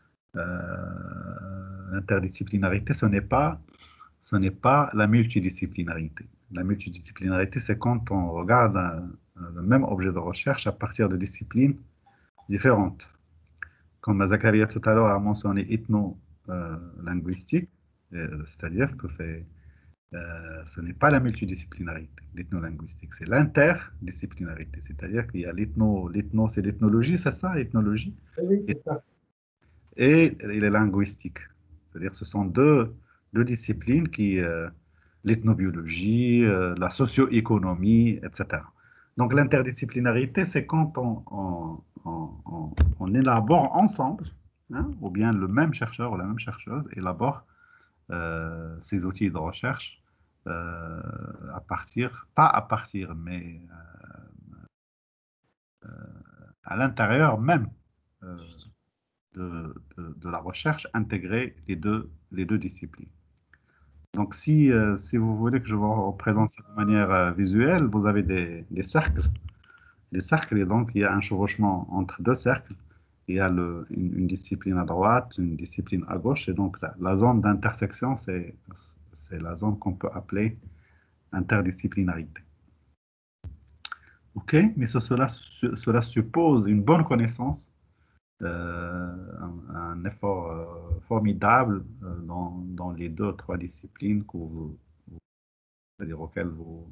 euh, l'interdisciplinarité, ce n'est pas, ce n'est pas la multidisciplinarité. La multidisciplinarité, c'est quand on regarde un- le même objet de recherche à partir de disciplines différentes. Comme Zakaria tout à l'heure a mentionné ethno-linguistique, euh, c'est-à-dire que c'est, euh, ce n'est pas la multidisciplinarité, l'ethnolinguistique, c'est l'interdisciplinarité. C'est-à-dire qu'il y a l'ethno, l'ethno c'est l'ethnologie, c'est ça, ethnologie, Oui, et, tout à fait. et les linguistiques. C'est-à-dire que ce sont deux, deux disciplines qui, euh, l'ethnobiologie, euh, la socio-économie, et cetera. Donc l'interdisciplinarité, c'est quand on, on- on- on- on élabore ensemble, hein, ou bien le même chercheur ou la même chercheuse élabore euh, ces outils de recherche euh, à partir, pas à partir, mais à l'intérieur même euh, de, de- de la recherche, intégrer les deux, les deux disciplines. Donc, si, euh, si vous voulez que je vous représente ça de manière euh, visuelle, vous avez des, des cercles. Les cercles, et donc il y a un chevauchement entre deux cercles. Il y a le, une, une discipline à droite, une discipline à gauche, et donc la, la zone d'intersection, c'est c'est la zone qu'on peut appeler interdisciplinarité. OK? Mais ce- cela, su- cela suppose une bonne connaissance, euh, un, un effort euh, formidable euh, dans, dans les deux, trois disciplines que vous, c'est-à-dire auxquelles vous,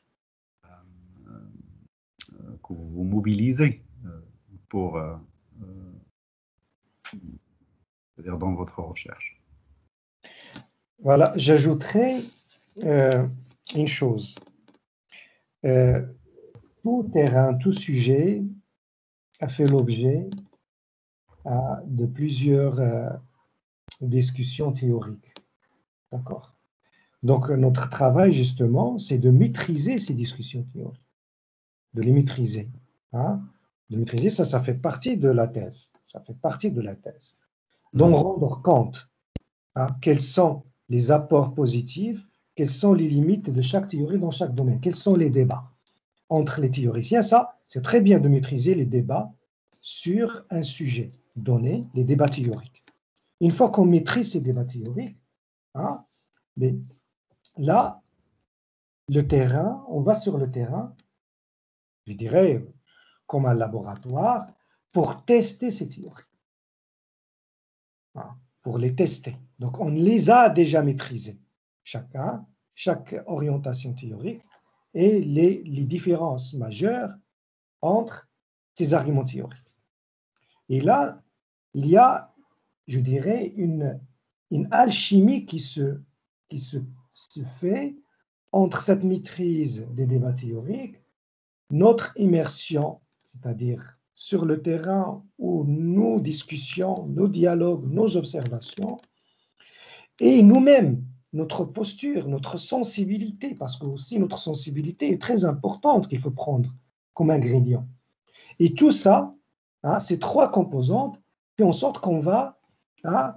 que vous vous mobilisez euh, pour, euh, euh, c'est-à-dire dans votre recherche. Voilà, j'ajouterais euh, une chose. Euh, tout terrain, tout sujet a fait l'objet euh, de plusieurs euh, discussions théoriques. D'accord? Donc, notre travail, justement, c'est de maîtriser ces discussions théoriques, de les maîtriser. Hein? De maîtriser, ça, ça fait partie de la thèse. Ça fait partie de la thèse. Donc, rendre compte, hein, quels sont les apports positifs, quelles sont les limites de chaque théorie dans chaque domaine, quels sont les débats entre les théoriciens. Ça, c'est très bien de maîtriser les débats sur un sujet donné, les débats théoriques. Une fois qu'on maîtrise ces débats théoriques, hein, mais là, le terrain, on va sur le terrain, je dirais, comme un laboratoire, pour tester ces théories, hein, pour les tester. Donc, on les a déjà maîtrisées, chacun, chaque orientation théorique, et les, les différences majeures entre ces arguments théoriques. Et là, il y a, je dirais, une, une alchimie qui se, qui se, se fait entre cette maîtrise des débats théoriques, notre immersion, c'est-à-dire sur le terrain où nos discussions, nos dialogues, nos observations, et nous-mêmes, notre posture, notre sensibilité, parce que aussi notre sensibilité est très importante qu'il faut prendre comme ingrédient. Et tout ça, hein, ces trois composantes, fait en sorte qu'on va hein,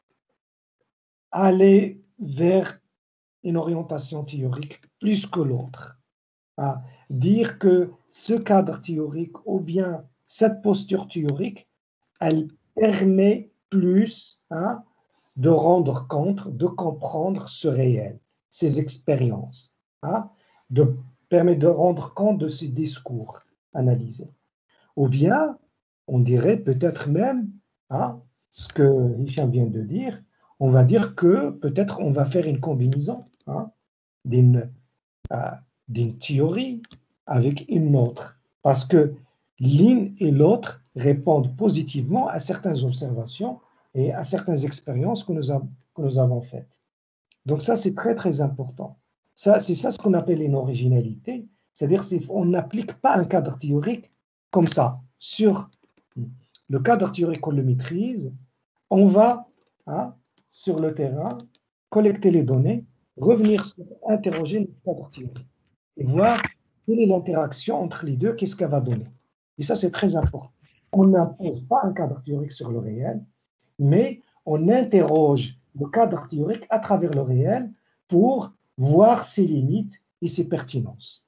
aller vers une orientation théorique plus que l'autre. Hein. Dire que ce cadre théorique ou bien cette posture théorique, elle permet plus hein, de rendre compte, de comprendre ce réel, ces expériences, hein, de permet de rendre compte de ces discours analysés. Ou bien, on dirait peut-être même, hein, ce que Hicham vient de dire, on va dire que peut-être on va faire une combinaison hein, d'une euh, d'une théorie avec une autre. Parce que l'une et l'autre répondent positivement à certaines observations et à certaines expériences que nous, a, que nous avons faites. Donc ça, c'est très, très important. Ça, c'est ça ce qu'on appelle une originalité. C'est-à-dire qu'on n'applique pas un cadre théorique comme ça. Sur le cadre théorique qu'on le maîtrise, on va hein, sur le terrain collecter les données, revenir sur, interroger le cadre théorique et voir quelle est l'interaction entre les deux, qu'est-ce qu'elle va donner. Et ça, c'est très important. On n'impose pas un cadre théorique sur le réel, mais on interroge le cadre théorique à travers le réel pour voir ses limites et ses pertinences.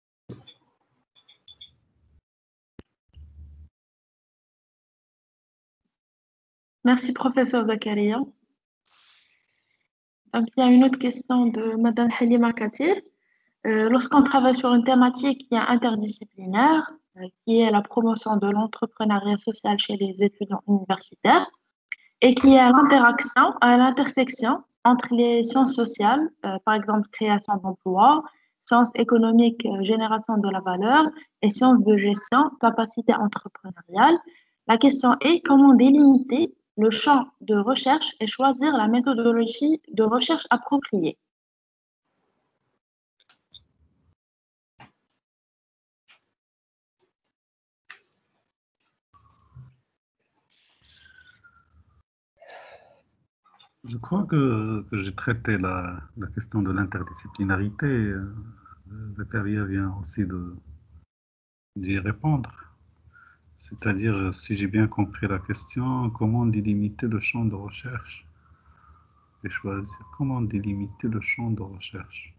Merci, professeur Zakaria. Donc, il y a une autre question de Madame Halima Katir. Euh, lorsqu'on travaille sur une thématique qui est interdisciplinaire, euh, qui est la promotion de l'entrepreneuriat social chez les étudiants universitaires, et qui est à l'interaction, à l'intersection entre les sciences sociales, euh, par exemple création d'emplois, sciences économiques, euh, génération de la valeur, et sciences de gestion, capacité entrepreneuriale. La question est comment délimiter le champ de recherche et choisir la méthodologie de recherche appropriée. Je crois que, que j'ai traité la, la question de l'interdisciplinarité. Euh, Zakaria vient aussi de, d'y répondre. C'est-à-dire, si j'ai bien compris la question, comment délimiter le champ de recherche et choisir comment délimiter le champ de recherche.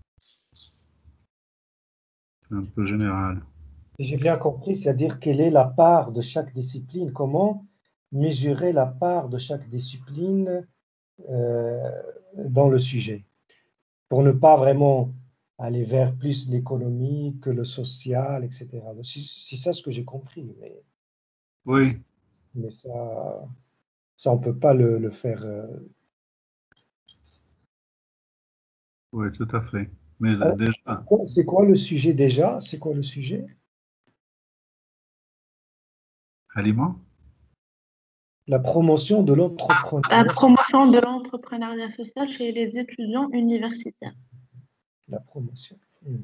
C'est un peu général. Si j'ai bien compris, c'est-à-dire quelle est la part de chaque discipline, comment mesurer la part de chaque discipline euh, dans le sujet, pour ne pas vraiment aller vers plus l'économie que le social, et cetera. C'est ça ce que j'ai compris, mais, oui. mais ça, ça on ne peut pas le, le faire. Euh... Oui, tout à fait. Mais Alors, déjà. C'est quoi le sujet déjà? C'est quoi le sujet? Halima? La promotion de l'entrepreneuriat. La promotion de l'entrepreneuriat social chez les étudiants universitaires. La promotion. Hmm.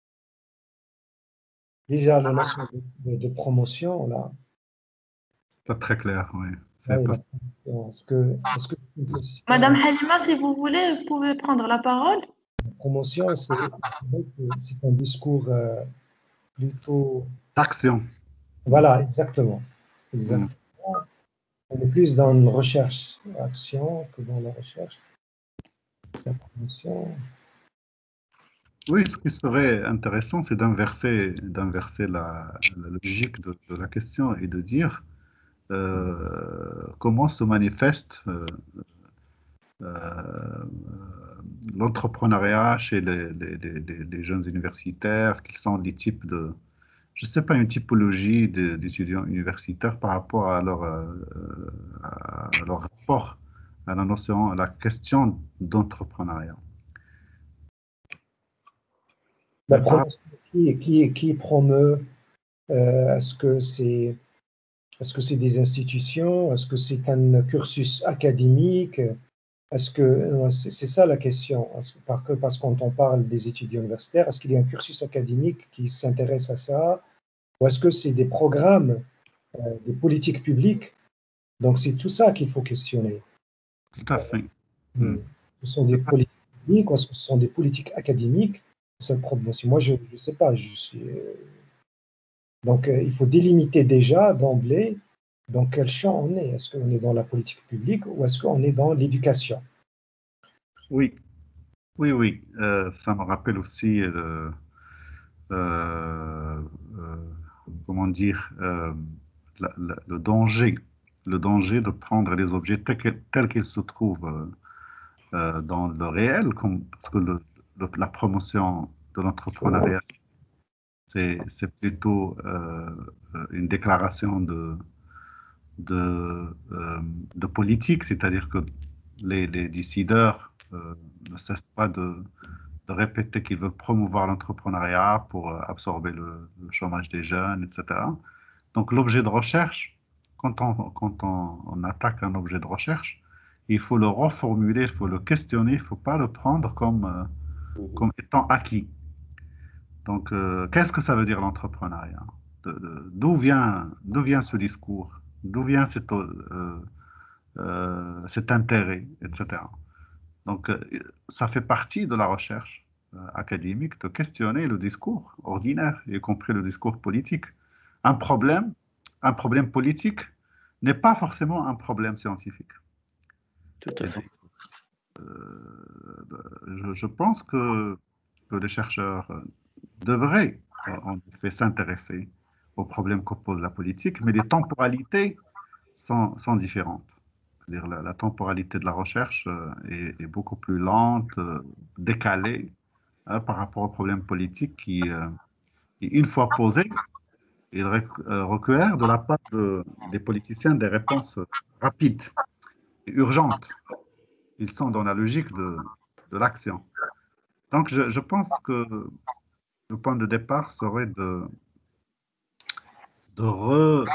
Déjà, la notion de, de, de promotion, là. Pas très clair, oui. Ouais, pas... Est-ce que, est-ce que... Madame Halima, si vous voulez, vous pouvez prendre la parole. La promotion, c'est un discours euh, plutôt... Action. Voilà, exactement. exactement. Mm. On est plus dans une recherche-action que dans la recherche. La promotion... Oui, ce qui serait intéressant, c'est d'inverser, d'inverser la, la logique de, de la question et de dire euh, comment se manifeste euh, euh, l'entrepreneuriat chez les, les, les, les jeunes universitaires, quels sont les types de, je ne sais pas, une typologie d'étudiants universitaires par rapport à leur, euh, à leur rapport à la notion, à la question d'entrepreneuriat. La promotion qui, qui, qui promeut, euh, est-ce que c'est est-ce que c'est des institutions, est-ce que c'est un cursus académique, est-ce que c'est ça la question, parce que, parce que quand on parle des étudiants universitaires, est-ce qu'il y a un cursus académique qui s'intéresse à ça, ou est-ce que c'est des programmes, euh, des politiques publiques? Donc c'est tout ça qu'il faut questionner. Tout à fait. Euh, ce sont des politiques publiques ou est-ce que ce sont des politiques académiques? Cette promotion. Moi, je ne sais pas. Je suis, euh... Donc, euh, il faut délimiter déjà d'emblée dans quel champ on est. Est-ce qu'on est dans la politique publique ou est-ce qu'on est dans l'éducation? Oui, oui, oui. Euh, ça me rappelle aussi, euh, euh, euh, comment dire, euh, la, la, le danger, le danger de prendre les objets tels, tels qu'ils se trouvent euh, dans le réel, comme, parce que le, le, la promotion de l'entrepreneuriat, c'est plutôt euh, une déclaration de, de, euh, de politique, c'est-à-dire que les, les décideurs euh, ne cessent pas de, de répéter qu'ils veulent promouvoir l'entrepreneuriat pour euh, absorber le, le chômage des jeunes, et cetera. Donc l'objet de recherche, quand on, quand on, on attaque un objet de recherche, il faut le reformuler, il faut le questionner, il ne faut pas le prendre comme, euh, comme étant acquis. Donc, euh, qu'est-ce que ça veut dire l'entrepreneuriat? De- de- D'où vient, d'où vient ce discours? D'où vient cet, euh, euh, cet intérêt, et cetera. Donc, euh, ça fait partie de la recherche euh, académique de questionner le discours ordinaire, y compris le discours politique. Un problème, un problème politique n'est pas forcément un problème scientifique. Tout à Et fait. donc, euh, je, je pense que, que les chercheurs euh, devraient euh, en effet s'intéresser aux problèmes que pose la politique, mais les temporalités sont, sont différentes. C'est-à-dire la, la temporalité de la recherche euh, est, est beaucoup plus lente, euh, décalée hein, par rapport aux problèmes politiques qui, euh, qui, une fois posés, ils requ- euh, requièrent de la part de- des politiciens des réponses rapides et urgentes. Ils sont dans la logique de, de l'action. Donc, je, je pense que le point de départ serait de, de re-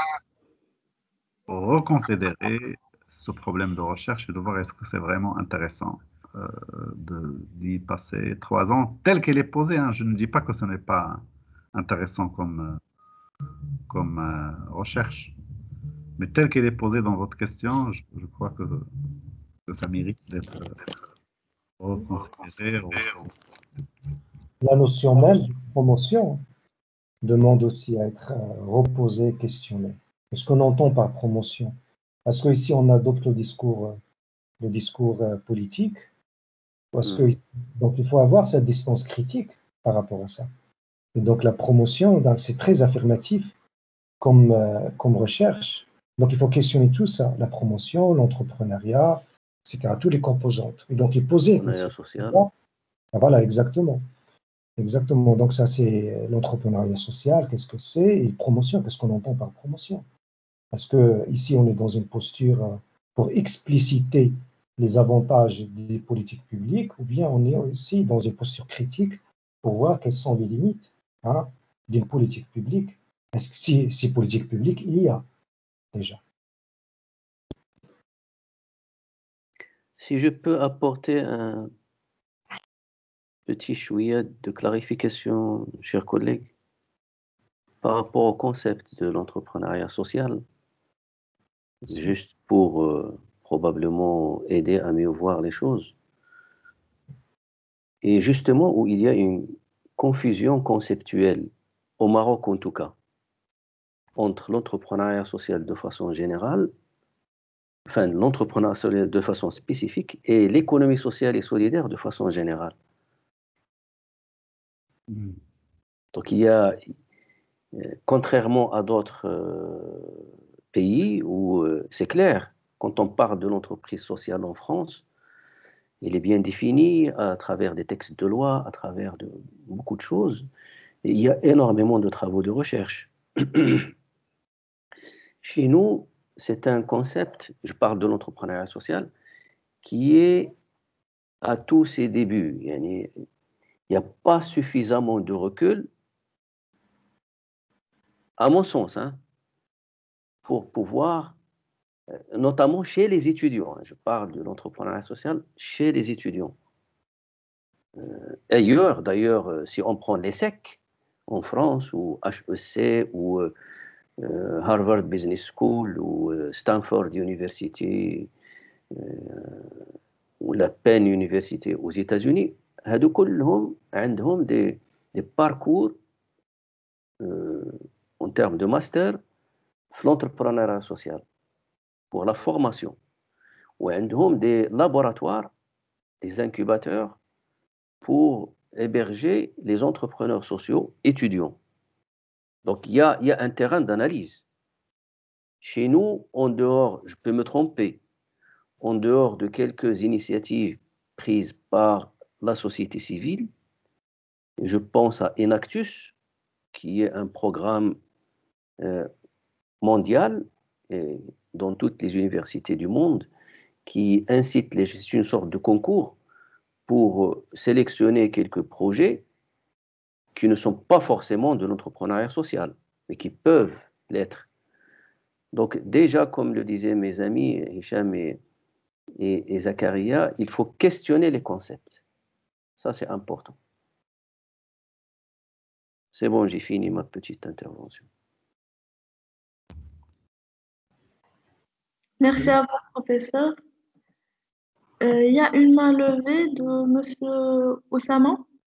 reconsidérer ce problème de recherche et de voir est-ce que c'est vraiment intéressant euh, de- d'y passer trois ans tel qu'elle est posée. Hein. Je ne dis pas que ce n'est pas intéressant comme, euh, comme euh, recherche, mais tel qu'elle est posée dans votre question, je, je crois que, que ça mérite d'être reconsidéré. La notion même de promotion demande aussi à être euh, reposée, questionnée. Qu'est-ce qu'on entend par promotion? Parce qu'ici, on adopte le discours, euh, le discours euh, politique. Parce que, Mhm. donc, il faut avoir cette distance critique par rapport à ça. Et donc, la promotion, donc, c'est très affirmatif comme, euh, comme recherche. Donc, il faut questionner tout ça, la promotion, l'entrepreneuriat, et cetera, toutes les composantes. Et donc, il poser L'entrepreneuriat social. Voilà, exactement. Exactement. Donc, ça, c'est l'entrepreneuriat social. Qu'est-ce que c'est? Et promotion, qu'est-ce qu'on entend par promotion? Parce que ici, on est dans une posture euh, pour expliciter les avantages des politiques publiques, ou bien on est aussi dans une posture critique pour voir quelles sont les limites hein, d'une politique publique. Est-ce que si, si politique publique il y a déjà? Si je peux apporter un petit chouïa de clarification, chers collègues, par rapport au concept de l'entrepreneuriat social, juste pour euh, probablement aider à mieux voir les choses. Et justement, où il y a une confusion conceptuelle, au Maroc en tout cas, entre l'entrepreneuriat social de façon générale, enfin l'entrepreneuriat social de façon spécifique, et l'économie sociale et solidaire de façon générale. Mm. Donc il y a, euh, contrairement à d'autres euh, pays où euh, c'est clair, quand on parle de l'entreprise sociale en France, il est bien défini à travers des textes de loi, à travers de, beaucoup de choses. Et il y a énormément de travaux de recherche. Chez nous, c'est un concept, je parle de l'entrepreneuriat social, qui est à tous ses débuts. Il n'y a pas suffisamment de recul, à mon sens, hein, pour pouvoir, notamment chez les étudiants, je parle de l'entrepreneuriat social chez les étudiants. Euh, ailleurs, d'ailleurs, si on prend l'ESSEC en France, ou H E C, ou euh, Harvard Business School, ou euh, Stanford University, euh, ou la Penn University aux États-Unis, هادو كلهم عندهم des, des parcours euh, en termes de master في l'entrepreneuriat social pour la formation. وعندهم des laboratoires, des incubateurs pour héberger les entrepreneurs sociaux étudiants. Donc il y a, il y a un terrain d'analyse. Chez nous, en dehors, je peux me tromper, en dehors de quelques initiatives prises par la société civile, je pense à Enactus, qui est un programme euh, mondial et dans toutes les universités du monde qui incite les, c'est une sorte de concours pour sélectionner quelques projets qui ne sont pas forcément de l'entrepreneuriat social, mais qui peuvent l'être. Donc déjà, comme le disaient mes amis Hicham et, et, et Zakaria, il faut questionner les concepts. Ça, c'est important. C'est bon, j'ai fini ma petite intervention. Merci à vous, professeur. Euh, Il y a une main levée de Monsieur Oussama,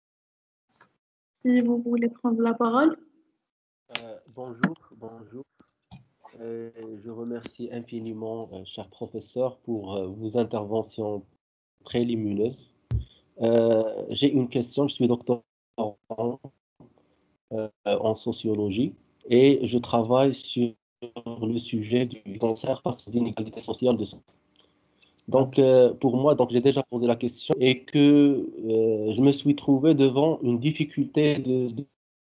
si vous voulez prendre la parole. Euh, bonjour, bonjour. Euh, je remercie infiniment, euh, cher professeur, pour euh, vos interventions très lumineuses. Euh, j'ai une question, je suis doctorant euh, en sociologie et je travaille sur le sujet du cancer face aux inégalités sociales de santé. Donc, euh, pour moi, donc j'ai déjà posé la question et que euh, je me suis trouvé devant une difficulté de, de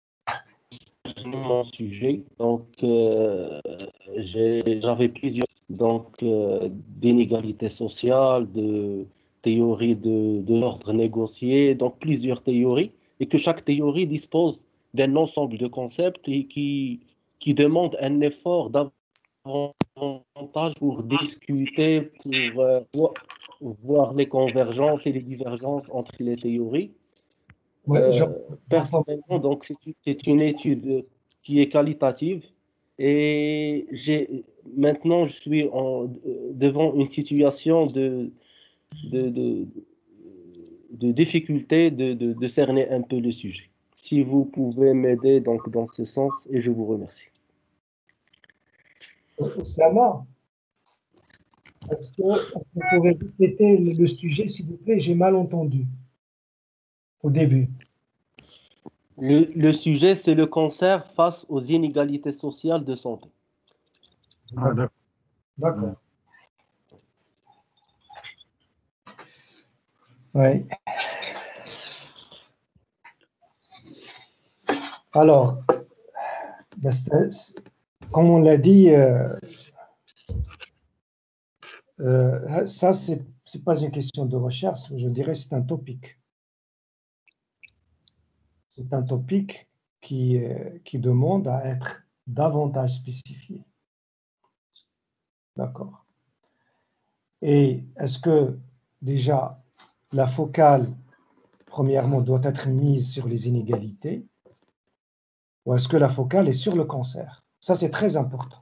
mon sujet. Donc, euh, j'avais plusieurs donc euh, d'inégalités sociales, de théories de, de l'ordre négocié, donc plusieurs théories, et que chaque théorie dispose d'un ensemble de concepts et qui, qui demande un effort davantage pour discuter, pour euh, voir, voir les convergences et les divergences entre les théories. Ouais, Euh, je- personnellement, donc c'est c'est une étude qui est qualitative et j'ai maintenant je suis en, devant une situation de de, de, de difficulté de, de, de cerner un peu le sujet. Si vous pouvez m'aider donc dans ce sens, et je vous remercie. Oussama, est-ce que, est-ce que vous pouvez répéter le, le sujet, s'il vous plaît? J'ai mal entendu au début. Le, le sujet, c'est le cancer face aux inégalités sociales de santé. Ah, d'accord. D'accord. Oui. Alors, ben, c'est- c'est- comme on l'a dit, euh, euh, ça, c'est c'est pas une question de recherche, je dirais c'est un topic. C'est un topic qui, euh, qui demande à être davantage spécifié. D'accord. Et est-ce que déjà la focale, premièrement, doit être mise sur les inégalités ou est-ce que la focale est sur le cancer? Ça, c'est très important.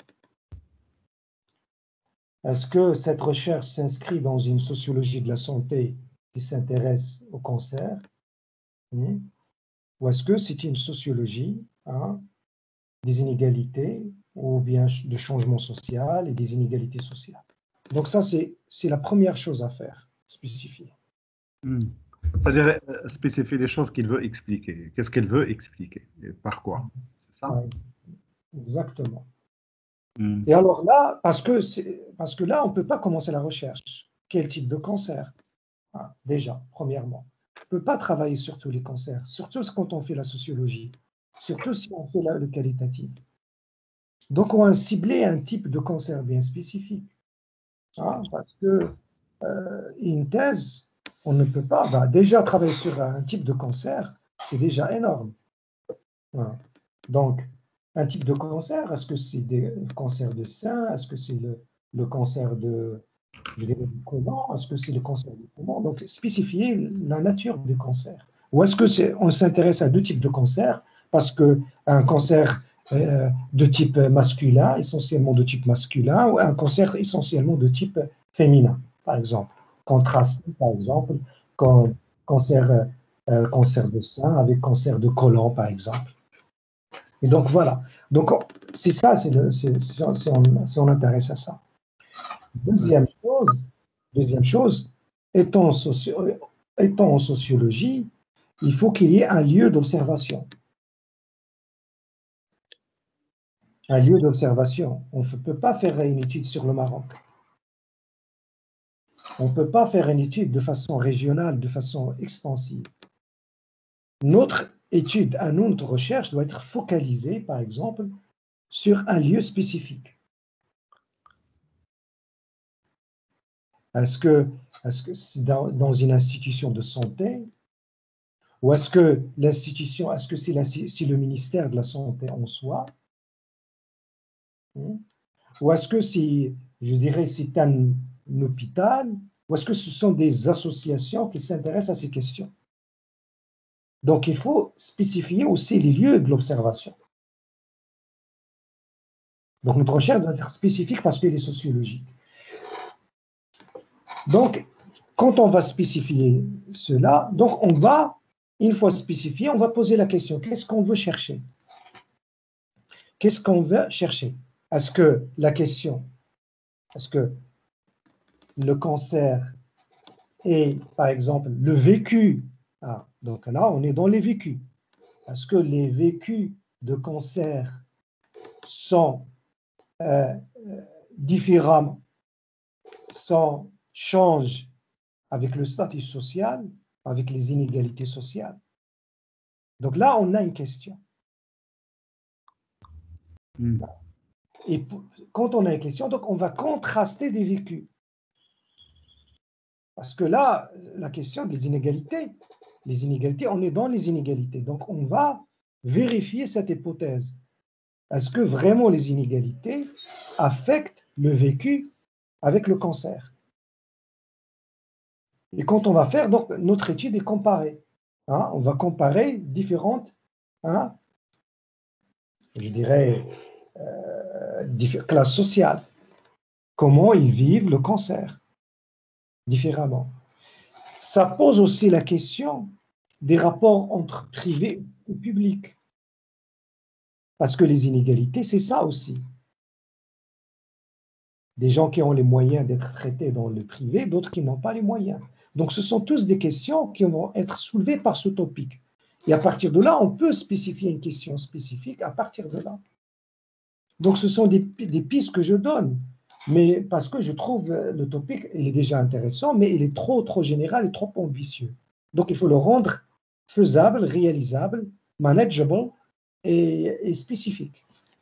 Est-ce que cette recherche s'inscrit dans une sociologie de la santé qui s'intéresse au cancer, hein, ou est-ce que c'est une sociologie hein, des inégalités ou bien de changement social et des inégalités sociales? Donc ça, c'est la première chose à faire, spécifier. Hmm. C'est-à-dire euh, spécifier les choses qu'il veut expliquer. Qu'est-ce qu'elle veut expliquer et par quoi? C'est ça? Ouais, exactement. Hmm. Et alors là, parce que, parce que là, on ne peut pas commencer la recherche. Quel type de cancer? Ah, déjà, premièrement. On ne peut pas travailler sur tous les cancers, surtout quand on fait la sociologie, surtout si on fait la, le qualitatif. Donc, on a ciblé un type de cancer bien spécifique. Hein, parce que euh, une thèse, on ne peut pas. Bah, déjà, travailler sur un type de cancer, c'est déjà énorme. Voilà. Donc, un type de cancer, est-ce que c'est des cancers de sein? Est-ce que c'est le, le cancer de, je dirais, du côlon? Est-ce que c'est le cancer du poumon? Donc, spécifier la nature du cancer. Ou est-ce que c'est, on s'intéresse à deux types de cancers parce qu'un cancer euh, de type masculin, essentiellement de type masculin, ou un cancer essentiellement de type féminin, par exemple. Contrasté, par exemple, comme cancer, euh, cancer de sein avec cancer de côlon, par exemple. Et donc, voilà. Donc, c'est ça, c'est le, c'est, c'est, c'est on, si on intéresse à ça. Deuxième chose, deuxième chose étant, socio, étant en sociologie, il faut qu'il y ait un lieu d'observation. Un lieu d'observation. On ne peut pas faire une étude sur le Maroc. On ne peut pas faire une étude de façon régionale, de façon extensive. Notre étude, à nous, notre recherche doit être focalisée, par exemple, sur un lieu spécifique. Est-ce que est-ce que c'est dans, dans une institution de santé? Ou est-ce que l'institution, est-ce que c'est la, c'est le ministère de la Santé en soi? Ou est-ce que c'est, je dirais, c'est un, un hôpital? Ou est-ce que ce sont des associations qui s'intéressent à ces questions? Donc, il faut spécifier aussi les lieux de l'observation. Donc, notre recherche doit être spécifique parce qu'elle est sociologique. Donc, quand on va spécifier cela, donc on va, une fois spécifié, on va poser la question, qu'est-ce qu'on veut chercher? Qu'est-ce qu'on veut chercher? Est-ce que la question, est-ce que le cancer est, par exemple, le vécu? Ah, donc là, on est dans les vécus. Est-ce que les vécus de cancer sont euh, différents, sont, changent avec le statut social, avec les inégalités sociales? Donc là, on a une question. Mm. Et pour, quand on a une question, donc on va contraster des vécus. Parce que là, la question des inégalités, les inégalités, on est dans les inégalités. Donc on va vérifier cette hypothèse. Est-ce que vraiment les inégalités affectent le vécu avec le cancer? Et quand on va faire, donc notre étude est comparée. Hein, on va comparer différentes, hein, je dirais, euh, classes sociales. Comment ils vivent le cancer différemment. Ça pose aussi la question des rapports entre privé et public. Parce que les inégalités, c'est ça aussi. Des gens qui ont les moyens d'être traités dans le privé, d'autres qui n'ont pas les moyens. Donc, ce sont tous des questions qui vont être soulevées par ce topic. Et à partir de là, on peut spécifier une question spécifique à partir de là. Donc, ce sont des, des pistes que je donne. Mais parce que je trouve le topic, il est déjà intéressant, mais il est trop, trop général et trop ambitieux. Donc, il faut le rendre faisable, réalisable, manageable et, et spécifique.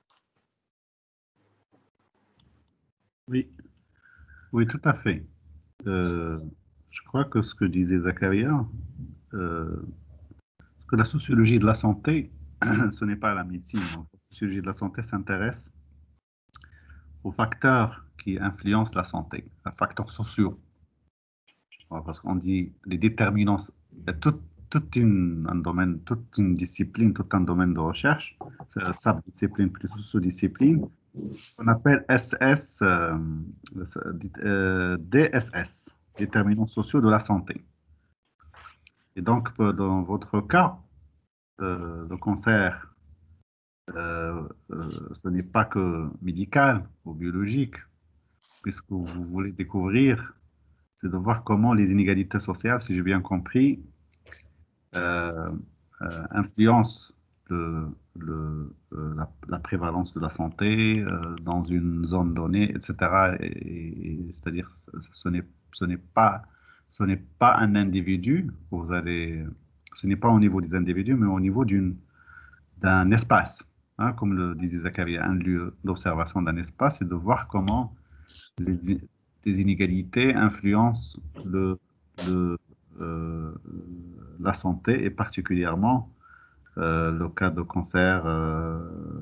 Oui, oui, tout à fait. Euh, je crois que ce que disait Zakaria, euh, que la sociologie de la santé, ce n'est pas la médecine. Donc, la sociologie de la santé s'intéresse aux facteurs qui influencent la santé, les facteurs sociaux. Parce qu'on dit les déterminants, il y a tout, toute une, un domaine, toute une discipline, tout un domaine de recherche, c'est la sub-discipline plus sous-discipline, qu'on appelle S S, euh, euh, D S S, déterminants sociaux de la santé. Et donc, dans votre cas, euh, le cancer, euh, euh, ce n'est pas que médical ou biologique, puisque vous voulez découvrir, c'est de voir comment les inégalités sociales, si j'ai bien compris, euh, euh, influencent le, le, euh, la, la prévalence de la santé euh, dans une zone donnée, et cetera. Et, et, c'est-à-dire, ce, ce n'est, ce n'est pas, ce n'est pas un individu que vous allez, ce n'est pas au niveau des individus, mais au niveau d'une, d'un espace. Hein, comme le disait Zakaria, un lieu d'observation d'un espace, et de voir comment les, les inégalités influencent le, le, euh, la santé, et particulièrement euh, le cas de cancer euh,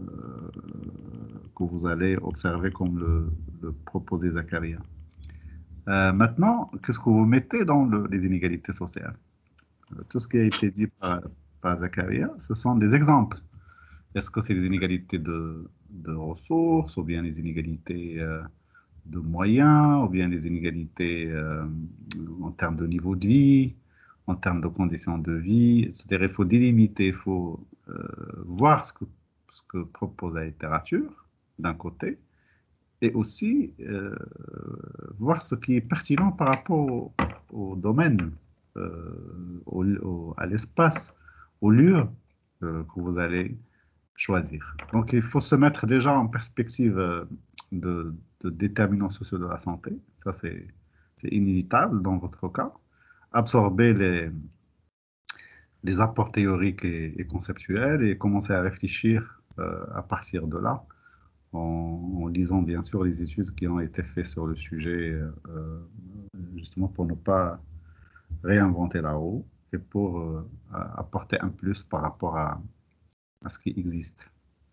que vous allez observer comme le, le proposait Zakaria. Euh, maintenant, qu'est-ce que vous mettez dans le, les inégalités sociales? Tout ce qui a été dit par, par Zakaria, ce sont des exemples. Est-ce que c'est des inégalités de, de ressources, ou bien des inégalités euh, de moyens, ou bien des inégalités euh, en termes de niveau de vie, en termes de conditions de vie? C'est-à-dire, il faut délimiter, il faut euh, voir ce que, ce que propose la littérature, d'un côté, et aussi euh, voir ce qui est pertinent par rapport au, au domaine, euh, au, au, à l'espace, au lieu euh, que vous allez choisir. Donc, il faut se mettre déjà en perspective euh, de, de déterminants sociaux de la santé. Ça, c'est inévitable dans votre cas. Absorber les, les apports théoriques et, et conceptuels, et commencer à réfléchir euh, à partir de là, en, en lisant bien sûr les études qui ont été faites sur le sujet, euh, justement pour ne pas réinventer la roue et pour euh, apporter un plus par rapport à, à ce qui existe.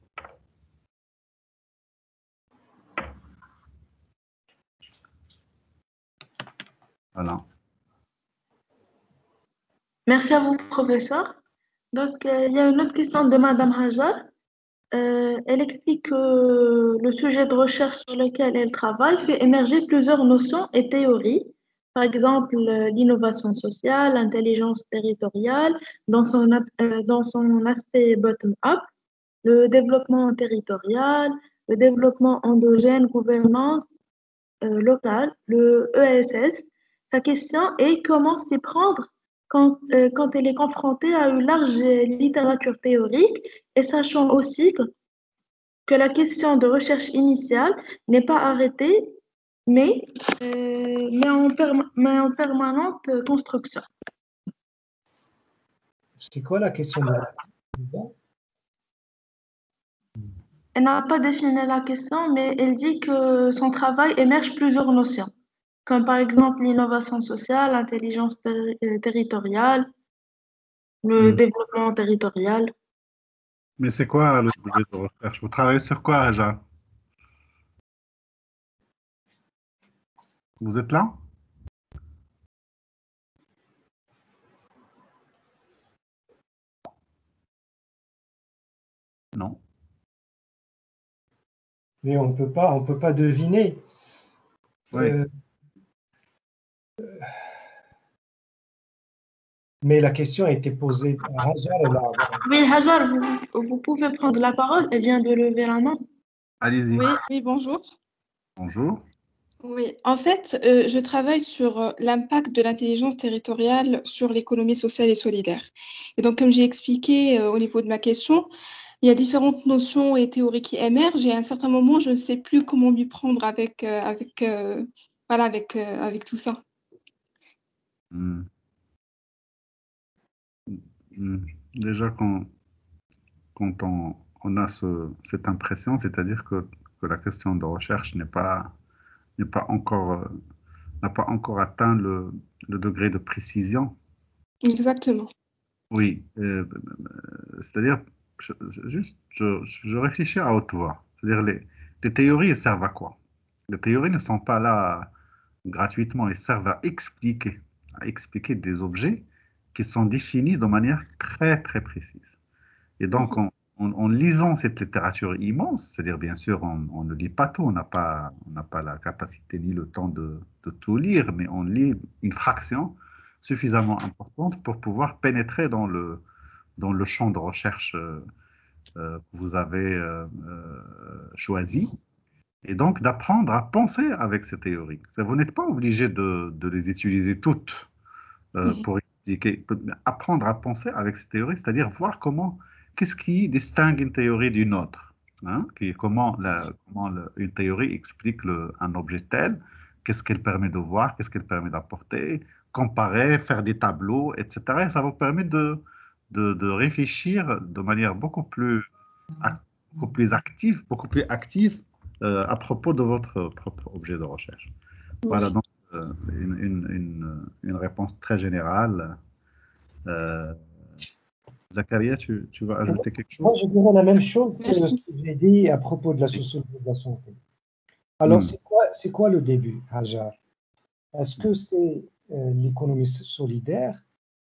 Voilà. Merci à vous, professeur. Donc, euh, il y a une autre question de Madame Hajar. Euh, elle explique que le sujet de recherche sur lequel elle travaille fait émerger plusieurs notions et théories. Par exemple, euh, l'innovation sociale, l'intelligence territoriale, dans son, ap- euh, dans son aspect bottom-up, le développement territorial, le développement endogène, gouvernance euh, locale, le E S S. Sa question est comment s'y prendre quand, euh, quand elle est confrontée à une large littérature théorique et sachant aussi que, que la question de recherche initiale n'est pas arrêtée, mais, euh, mais, en, perma- mais en permanente construction. C'est quoi la question de la... Elle n'a pas défini la question, mais elle dit que son travail émerge plusieurs notions, comme par exemple l'innovation sociale, l'intelligence ter- euh, territoriale, le Hmm. développement territorial. Mais c'est quoi le sujet de recherche? Vous travaillez sur quoi, Raja? Vous êtes là? Non. Mais on peut pas, on peut pas deviner. Oui. Euh, mais la question a été posée à Hajar. Elle a... Oui, Hajar, vous, vous pouvez prendre la parole. Elle vient de lever la main. Allez-y. Oui, oui, bonjour. Bonjour. Oui, en fait, euh, je travaille sur euh, l'impact de l'intelligence territoriale sur l'économie sociale et solidaire. Et donc, comme j'ai expliqué euh, au niveau de ma question, il y a différentes notions et théories qui émergent et à un certain moment, je ne sais plus comment m'y prendre avec, euh, avec, euh, voilà, avec, euh, avec tout ça. Hmm. Hmm. Déjà, quand, quand on, on a ce- cette impression, c'est-à-dire que, que la question de recherche n'est pas, n'est pas encore, euh, n'a pas encore atteint le, le degré de précision. Exactement. Oui, euh, c'est-à-dire, je, je- juste, je, je réfléchis à haute voix. C'est-à-dire, les, les théories, elles servent à quoi? Les théories ne sont pas là gratuitement, elles servent à expliquer, à expliquer des objets qui sont définis de manière très, très précise. Et donc, en, en- en lisant cette littérature immense, c'est-à-dire, bien sûr, on, on ne lit pas tout, on n'a pas, on n'a pas la capacité ni le temps de, de tout lire, mais on lit une fraction suffisamment importante pour pouvoir pénétrer dans le, dans le champ de recherche euh, euh, que vous avez euh, euh, choisi, et donc d'apprendre à penser avec ces théories. Vous n'êtes pas obligé de, de les utiliser toutes euh, Mhm. pour expliquer, apprendre à penser avec ces théories, c'est-à-dire voir comment, qu'est-ce qui distingue une théorie d'une autre, hein, qui, comment, la, comment le- une théorie explique le- un objet tel, qu'est-ce qu'elle permet de voir, qu'est-ce qu'elle permet d'apporter, comparer, faire des tableaux, et cetera. Et ça vous permet de, de, de réfléchir de manière beaucoup plus, ac- beaucoup plus active, beaucoup plus active euh, à propos de votre propre objet de recherche. Voilà, Oui. donc euh, une, une- une- une réponse très générale. Euh, Zakaria, tu, tu vas ajouter quelque Moi, chose? je dirais la même chose que ce Merci. que j'ai dit à propos de la sociologie de la santé. Alors, Hmm. c'est quoi, c'est quoi le début, Hajar? Est-ce que c'est euh, l'économie solidaire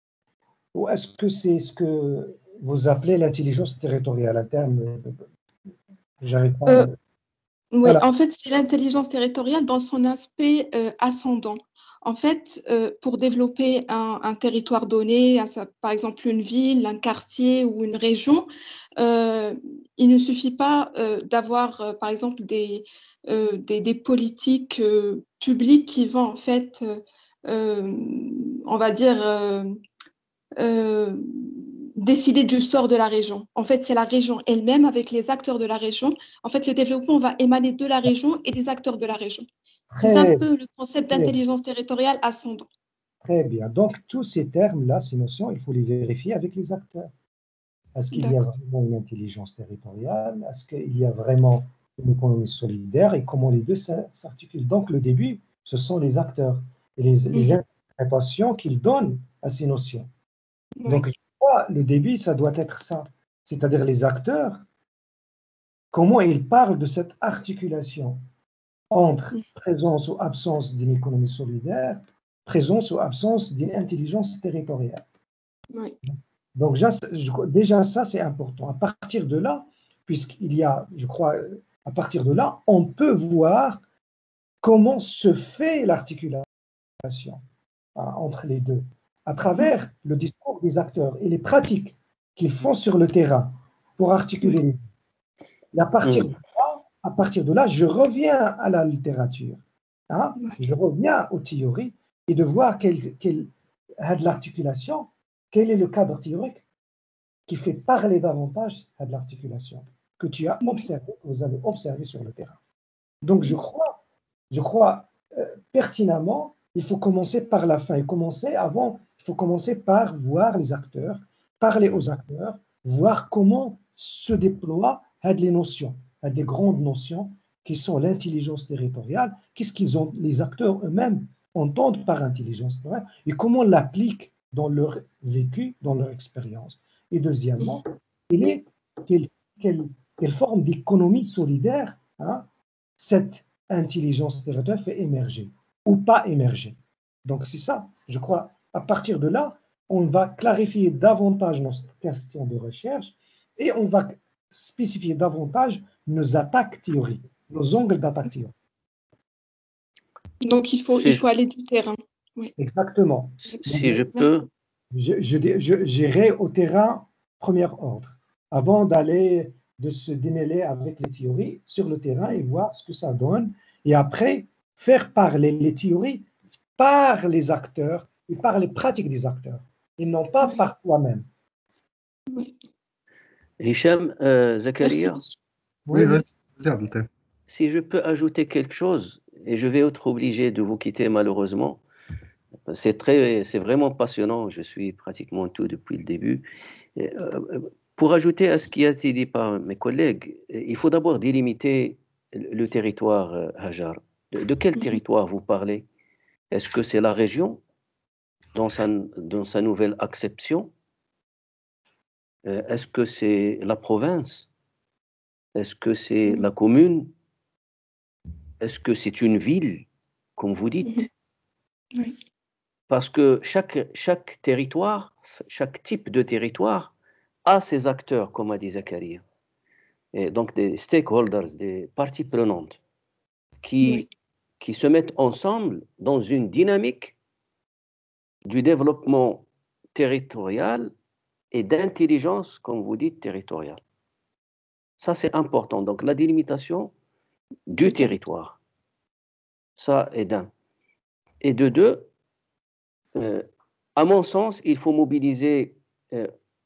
ou est-ce que c'est ce que vous appelez l'intelligence territoriale, un terme, euh, j'arrive pas à Euh, le- Oui, Voilà, en fait, c'est l'intelligence territoriale dans son aspect euh, ascendant. En fait, euh, pour développer un, un territoire donné, à sa- par exemple une ville, un quartier ou une région, euh, il ne suffit pas euh, d'avoir, euh, par exemple, des, euh, des, des politiques euh, publiques qui vont, en fait, euh, euh, on va dire, euh, euh, décider du sort de la région. En fait, c'est la région elle-même avec les acteurs de la région. En fait, le développement va émaner de la région et des acteurs de la région. C'est un très, peu le concept très, d'intelligence territoriale ascendant. très bien. Donc, tous ces termes-là, ces notions, il faut les vérifier avec les acteurs. Est-ce qu'il y a D'accord. vraiment une intelligence territoriale? Est-ce qu'il y a vraiment une économie solidaire? Et comment les deux s'articulent? Donc, le début, ce sont les acteurs. Et et les, les Mhm. interprétations qu'il donne à ces notions. Oui. Donc, je crois, le début, ça doit être ça, c'est-à-dire les acteurs, comment ils parlent de cette articulation entre Mhm. présence ou absence d'une économie solidaire, présence ou absence d'une intelligence territoriale. Oui. Donc déjà, je- déjà ça, c'est important. À partir de là, puisqu'il y a, je crois, à partir de là, on peut voir comment se fait l'articulation hein, entre les deux, à travers le discours des acteurs et les pratiques qu'ils font sur le terrain pour articuler Oui. les deux. Et à partir Mm. de là, à partir de là, je reviens à la littérature. Hein, Oui. je reviens aux théories et de voir quelle, quelle a de l'articulation, quel est le cadre théorique qui fait parler davantage à de l'articulation que tu as observé, que vous avez observé sur le terrain. Donc je crois, je crois euh, pertinemment, il faut commencer par la fin. Et commencer avant, il faut commencer par voir les acteurs, parler aux acteurs, voir comment se déploient les notions, des grandes notions qui sont l'intelligence territoriale, qu'est-ce qu'ils ont, les acteurs eux-mêmes entendent par intelligence territoriale et comment l'appliquent dans leur vécu, dans leur expérience. Et deuxièmement, quelle, est, quelle, quelle, quelle forme d'économie solidaire hein, cette intelligence territoriale fait émerger ou pas émerger. Donc c'est ça, je crois, à partir de là, on va clarifier davantage nos questions de recherche et on va spécifier davantage nos attaques théoriques, nos angles d'attaque théorique. Donc, il faut, Si il je, faut aller du terrain. Oui. Exactement. si Donc, si je Merci. peux, je, je, je, j'irai au terrain premier ordre, avant d'aller de se démêler avec les théories sur le terrain et voir ce que ça donne, et après faire parler les théories par les acteurs et par les pratiques des acteurs, et non pas Oui. par toi-même. Oui. Hicham, euh, Merci, Zakaria, monsieur. Oui, Oui, oui. vas-y, Abdelkader. si je peux ajouter quelque chose, et je vais être obligé de vous quitter malheureusement. C'est très, c'est vraiment passionnant. Je suis pratiquement tout depuis le début. Et, euh, pour ajouter à ce qui a été dit par mes collègues, il faut d'abord délimiter le territoire euh, Hajar. De, de quel Mhm. territoire vous parlez? Est-ce que c'est la région dans sa, dans sa nouvelle acception? Euh, Est-ce que c'est la province? Est-ce que c'est la commune? Est-ce que c'est une ville, comme vous dites? Mhm. Oui. Parce que chaque, chaque territoire, chaque type de territoire a ses acteurs, comme a dit Zakaria. Et donc des stakeholders, des parties prenantes qui, Oui. qui se mettent ensemble dans une dynamique du développement territorial et d'intelligence, comme vous dites, territoriale. Ça, c'est important. Donc, la délimitation du Du territoire, ça est d'un. Et de deux, euh, à mon sens, il faut mobiliser euh,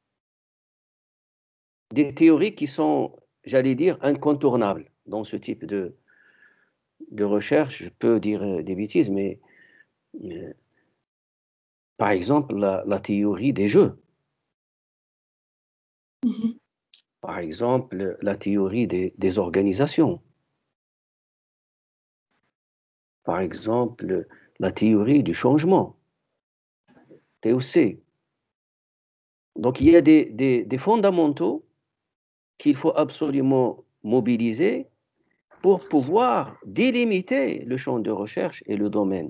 des théories qui sont, j'allais dire, incontournables dans ce type de, de recherche. Je peux dire des bêtises, mais euh, par exemple, la, la théorie des jeux. Mhm. Par exemple, la théorie des, des organisations. Par exemple, la théorie du changement. T O C. Donc, il y a des, des, des fondamentaux qu'il faut absolument mobiliser pour pouvoir délimiter le champ de recherche et le domaine.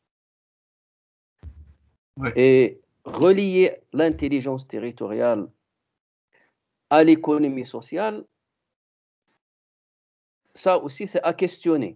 Ouais. Et relier l'intelligence territoriale à l'économie sociale, ça aussi, c'est à questionner.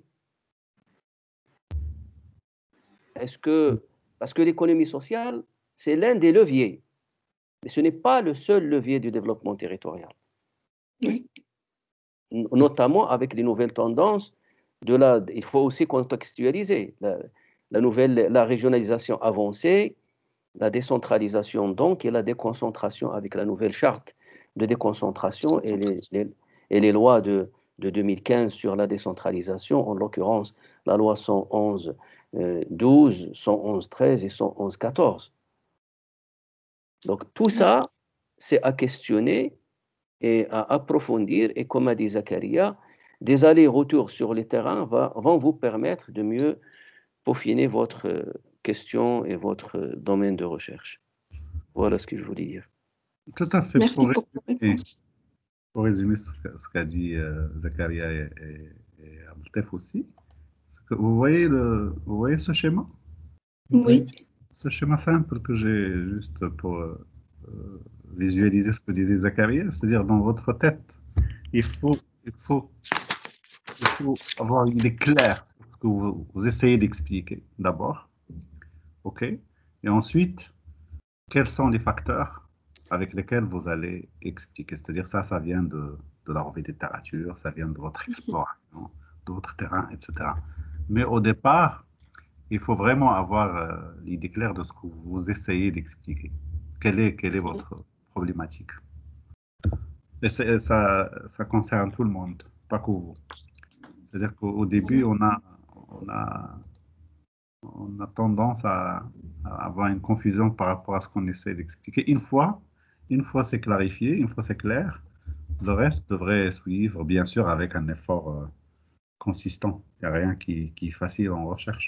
Est-ce que, parce que l'économie sociale, c'est l'un des leviers, mais ce n'est pas le seul levier du développement territorial. Oui. Notamment avec les nouvelles tendances de la, il faut aussi contextualiser la, la nouvelle, la régionalisation avancée, la décentralisation donc et la déconcentration avec la nouvelle charte de déconcentration et les, les, et les lois de, de deux mille quinze sur la décentralisation, en l'occurrence la loi cent onze douze, cent onze treize et cent onze quatorze. Donc tout ça, c'est à questionner et à approfondir, et comme a dit Zakaria, des allers-retours sur le terrain va, vont vous permettre de mieux peaufiner votre, question et votre domaine de recherche. Voilà ce que je voulais dire. Tout à fait. Merci Pour pour vos résumer, réponses. pour résumer ce qu'a ce qu'a dit euh, Zakaria et, et, et Abdeltef aussi, c'est que vous voyez, le, vous voyez ce schéma? Oui, Ce schéma simple que j'ai juste pour euh, euh, visualiser ce que disait Zakaria, c'est-à-dire dans votre tête, il faut, il faut, il faut avoir une idée claire sur ce que vous, vous essayez d'expliquer d'abord, ok? Et ensuite, quels sont les facteurs avec lesquels vous allez expliquer? C'est-à-dire ça, ça vient de, de la revue de littérature, ça vient de votre exploration, de votre terrain, et cetera. Mais au départ, il faut vraiment avoir euh, l'idée claire de ce que vous essayez d'expliquer. Quelle est, quelle est votre problématique? Et c'est- ça, ça concerne tout le monde, pas que vous. C'est-à-dire qu'au début, on a, on a, on a tendance à, à avoir une confusion par rapport à ce qu'on essaie d'expliquer. Une fois, une fois c'est clarifié, une fois c'est clair, le reste devrait suivre, bien sûr, avec un effort euh, consistant. Il n'y a rien qui, qui est facile en recherche.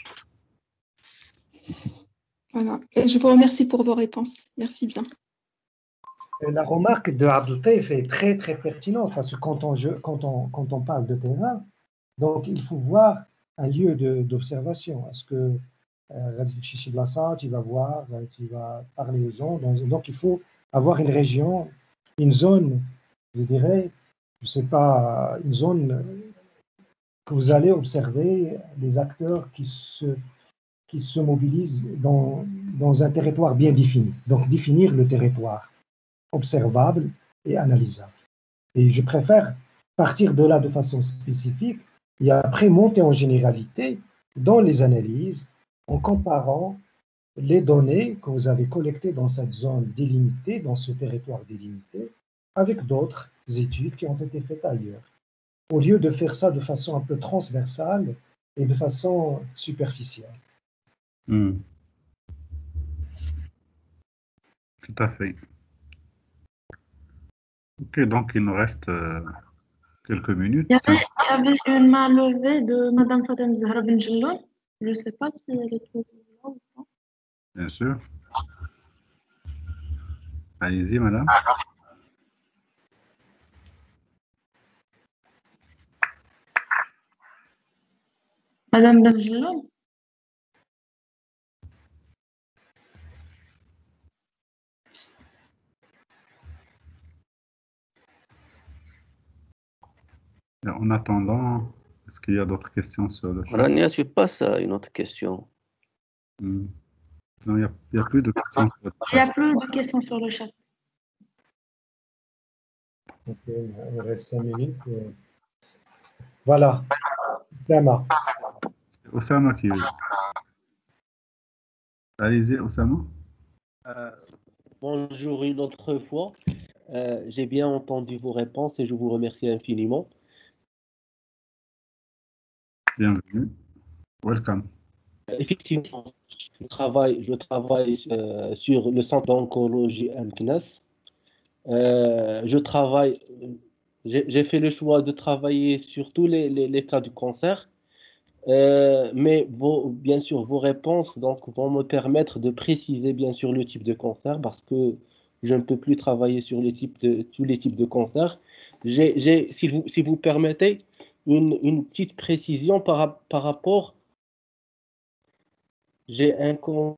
voilà. Et je vous remercie pour vos réponses. Merci bien. Et la remarque de Abdeltaïf est très très pertinente parce que quand on, je- quand on, quand on parle de terrain, donc il faut voir un lieu de- d'observation. Est-ce que euh, Chichi Blassa, tu vas voir, euh, tu vas parler aux gens. Donc, donc il faut avoir une région, une zone, je dirais, je sais pas, une zone que vous allez observer les acteurs qui se, qui se mobilisent dans, dans un territoire bien défini. Donc définir le territoire observable et analysable. Et je préfère partir de là de façon spécifique et après monter en généralité dans les analyses en comparant les données que vous avez collectées dans cette zone délimitée, dans ce territoire délimité, avec d'autres études qui ont été faites ailleurs. Au lieu de faire ça de façon un peu transversale et de façon superficielle. Hmm. Tout à fait. Ok, donc il nous reste euh, quelques minutes. Il y avait, il y avait une main levée de Madame Fatem Zahra Benjelloun. Je ne sais pas si elle est toujours là ou pas. Bien sûr. Allez-y, madame. Madame Benjelloun. En attendant, est-ce qu'il y a d'autres questions sur le chat? Rania, tu passes à une autre question. Hmm. Non, il n'y a, il y a plus de questions sur le Il n'y chat. a plus de questions sur le chat. Ok, il reste cinq minutes. et- Voilà. Dama. C'est Osama qui... Allez-y, Osama. Euh, bonjour une autre fois. Euh, j'ai bien entendu vos réponses et je vous remercie infiniment. Bienvenue. Welcome. Effectivement, je travaille, je travaille euh, sur le centre d'oncologie Al C N A S. Euh, je travaille, j'ai j'ai fait le choix de travailler sur tous les, les, les cas du cancer, euh, mais vos, bien sûr, vos réponses donc, vont me permettre de préciser bien sûr le type de cancer parce que je ne peux plus travailler sur les types de, tous les types de cancer. J'ai, j'ai, si vous, si vous permettez, une, une petite précision par, rap- par rapport. J'ai un con-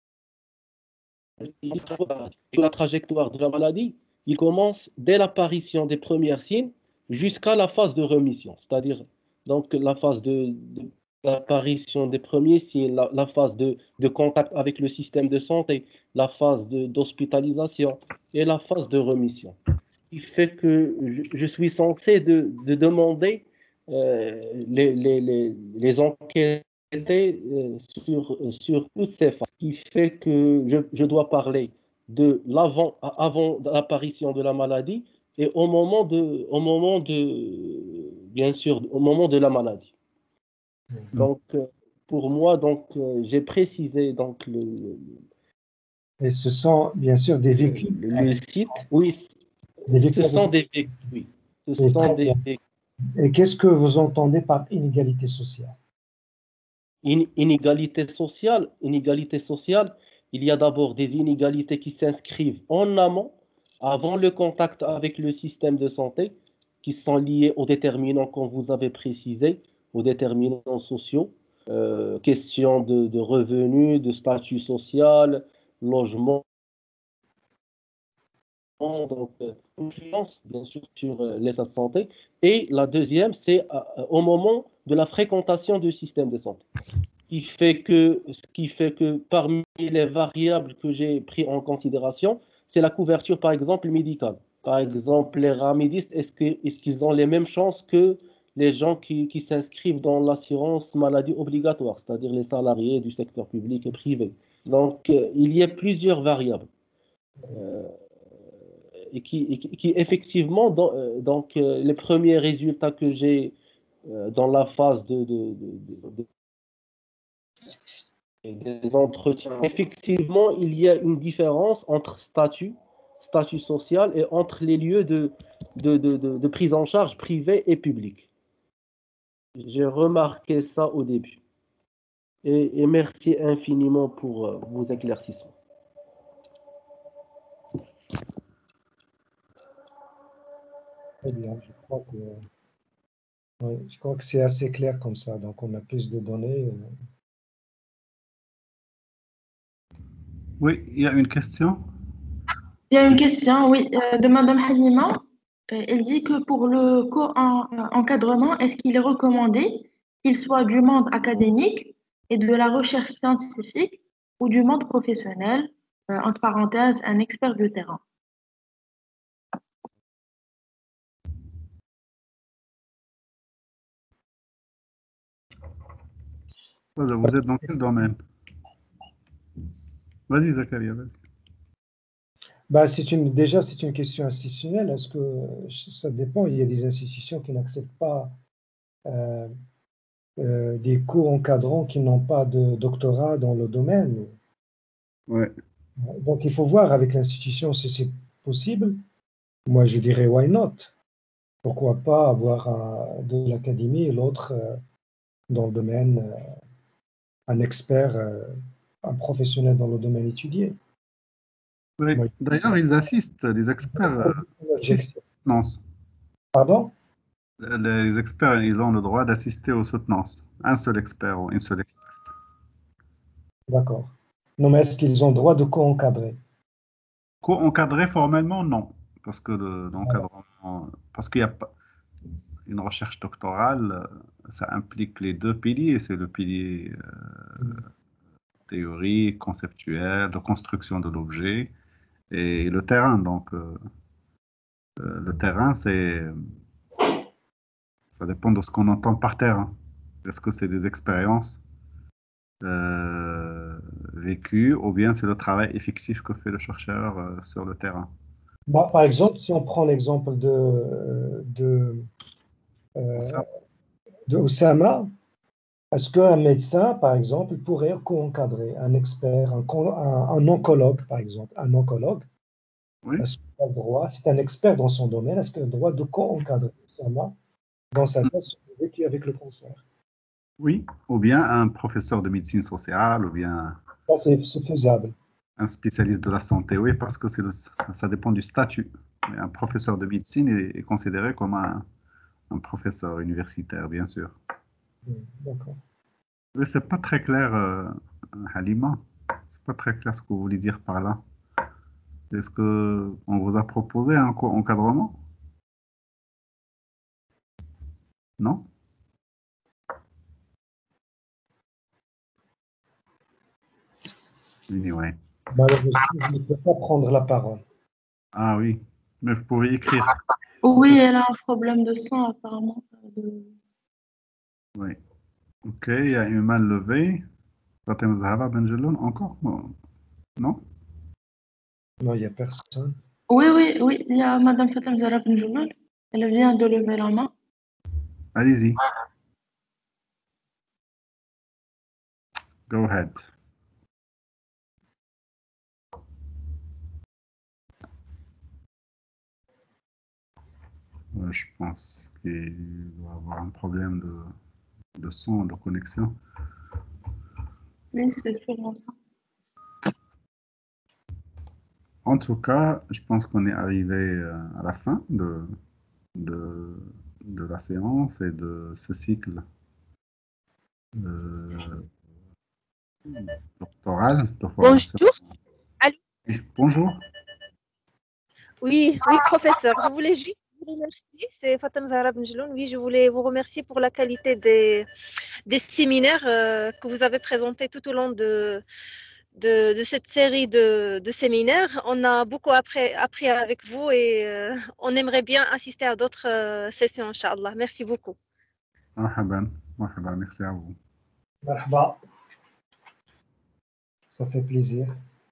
la trajectoire de la maladie, il commence dès l'apparition des premiers signes jusqu'à la phase de remission, c'est-à-dire donc la phase de, de l'apparition des premiers signes, la, la phase de, de contact avec le système de santé, la phase de- d'hospitalisation et la phase de remission. Ce qui fait que je, je suis censé de, de demander euh, les, les, les, les enquêtes euh, sur, sur toutes ces phases, ce qui fait que je, je dois parler de l'avant, avant l'apparition de la maladie et au moment de, au moment de, bien sûr, au moment de la maladie. Donc, euh, pour moi, donc, euh, j'ai précisé donc le, le, Et ce sont bien sûr des vécus. le- le site. Oui, Des ce vécus. sont des vécus. Oui, ce Et sont très des bien. vécus. Et qu'est-ce que vous entendez par inégalité sociale? In- inégalité sociale, inégalité sociale, il y a d'abord des inégalités qui s'inscrivent en amont, avant le contact avec le système de santé, qui sont liées aux déterminants, comme vous avez précisé, aux déterminants sociaux, euh, question de, de revenus, de statut social, logement, donc euh, influence bien sûr sur euh, l'état de santé. Et la deuxième, c'est euh, au moment de la fréquentation du système de santé. Qui fait que, ce qui fait que parmi les variables que j'ai pris en considération, c'est la couverture, par exemple, médicale. Par exemple, les ramidistes, est-ce que, est-ce qu'ils ont les mêmes chances que les gens qui, qui s'inscrivent dans l'assurance maladie obligatoire, c'est-à-dire les salariés du secteur public et privé. Donc, euh, il y a plusieurs variables. Euh, et, qui, et qui, qui, effectivement, dans, euh, donc, euh, les premiers résultats que j'ai euh, dans la phase de, de, de, de des entretiens. Effectivement, il y a une différence entre statut, statut social et entre les lieux de, de, de, de, de prise en charge privée et publique. J'ai remarqué ça au début. Et, et merci infiniment pour euh, vos éclaircissements. Très bien, je crois que, oui, je crois que c'est assez clair comme ça, donc on a plus de données. euh. Oui, il y a une question. Il y a une question, oui, euh, de Madame Halima. Euh, elle dit que pour le co-encadrement, est-ce qu'il est recommandé qu'il soit du monde académique et de la recherche scientifique ou du monde professionnel, euh, entre parenthèses, un expert de terrain? Voilà, vous êtes dans quel domaine? Vas-y, Zakaria, vas-y. Bah, c'est une, déjà, c'est une question institutionnelle. Est-ce que ça dépend? Il y a des institutions qui n'acceptent pas euh, euh, des co-encadrants qui n'ont pas de doctorat dans le domaine. Ouais. Donc, il faut voir avec l'institution si c'est possible. Moi, je dirais why not? Pourquoi pas avoir un, de l'académie et l'autre euh, dans le domaine, euh, un expert, euh, un professionnel dans le domaine étudié. Oui. Moi, D'ailleurs, ils assistent, les experts, euh, les ex- soutenances. Pardon? Les experts, ils ont le droit d'assister aux soutenances. Un seul expert ou une seule experte. D'accord. Non, mais est-ce qu'ils ont droit de co-encadrer? Co-encadré formellement, non. Parce que le- Voilà. l'encadrement, parce qu'il y a pas une recherche doctorale, euh, ça implique les deux piliers. C'est le pilier euh, Mm. théorique, conceptuel, de construction de l'objet et le terrain. Donc, euh, euh, le terrain, c'est, ça dépend de ce qu'on entend par terrain. Est-ce que c'est des expériences euh, vécues ou bien c'est le travail effectif que fait le chercheur euh, sur le terrain? Bah, par exemple, si on prend l'exemple de, de, euh, Ça, de Oussama, est-ce qu'un médecin, par exemple, pourrait co-encadrer un expert, un, con- un- un oncologue, par exemple, un oncologue, oui. est-ce qu'il a le droit, c'est un expert dans son domaine, est-ce qu'il a le droit de co-encadrer Oussama dans sa thèse sur le vécu avec le cancer? Oui, ou bien un professeur de médecine sociale, ou bien Ça, c'est c'est faisable. un spécialiste de la santé, oui, parce que c'est le- ça, ça dépend du statut. Mais un professeur de médecine est, est considéré comme un, un professeur universitaire, bien sûr. Mm, d'accord. Mais c'est pas très clair, euh, Halima. C'est pas très clair ce que vous voulez dire par là. Est-ce que on vous a proposé un co- encadrement? Non? Anyway. Malheureusement, je ne peux pas prendre la parole. Ah oui, mais vous pouvez écrire. Oui, elle a un problème de sang, apparemment. de- Oui. Ok, il y a une main levée. Fatem Zahra Benjeloun, encore? Non? Non? Non, il n'y a personne. Oui, oui, oui, il y a Madame Fatem Zahra Benjelloul. Elle vient de lever la main. Allez-y. Go ahead. Euh, je pense qu'il doit avoir un problème de, de son, de connexion. Oui, c'est sûrement ça. En tout cas, je pense qu'on est arrivé euh, à la fin de, de, de la séance et de ce cycle euh, doctoral de formation. Bonjour. Allô? Oui, bonjour. Oui, oui, professeur. Je voulais juste vous remercier. C'est Fatem Zahra Benjeloun. Oui, je voulais vous remercier pour la qualité des, des séminaires euh, que vous avez présentés tout au long de, de, de cette série de, de séminaires. On a beaucoup appris, appris avec vous et euh, on aimerait bien assister à d'autres euh, sessions, Inch'Allah. Merci beaucoup. Marhaban, marhaban, merci à vous. Marhaba. Ça fait plaisir.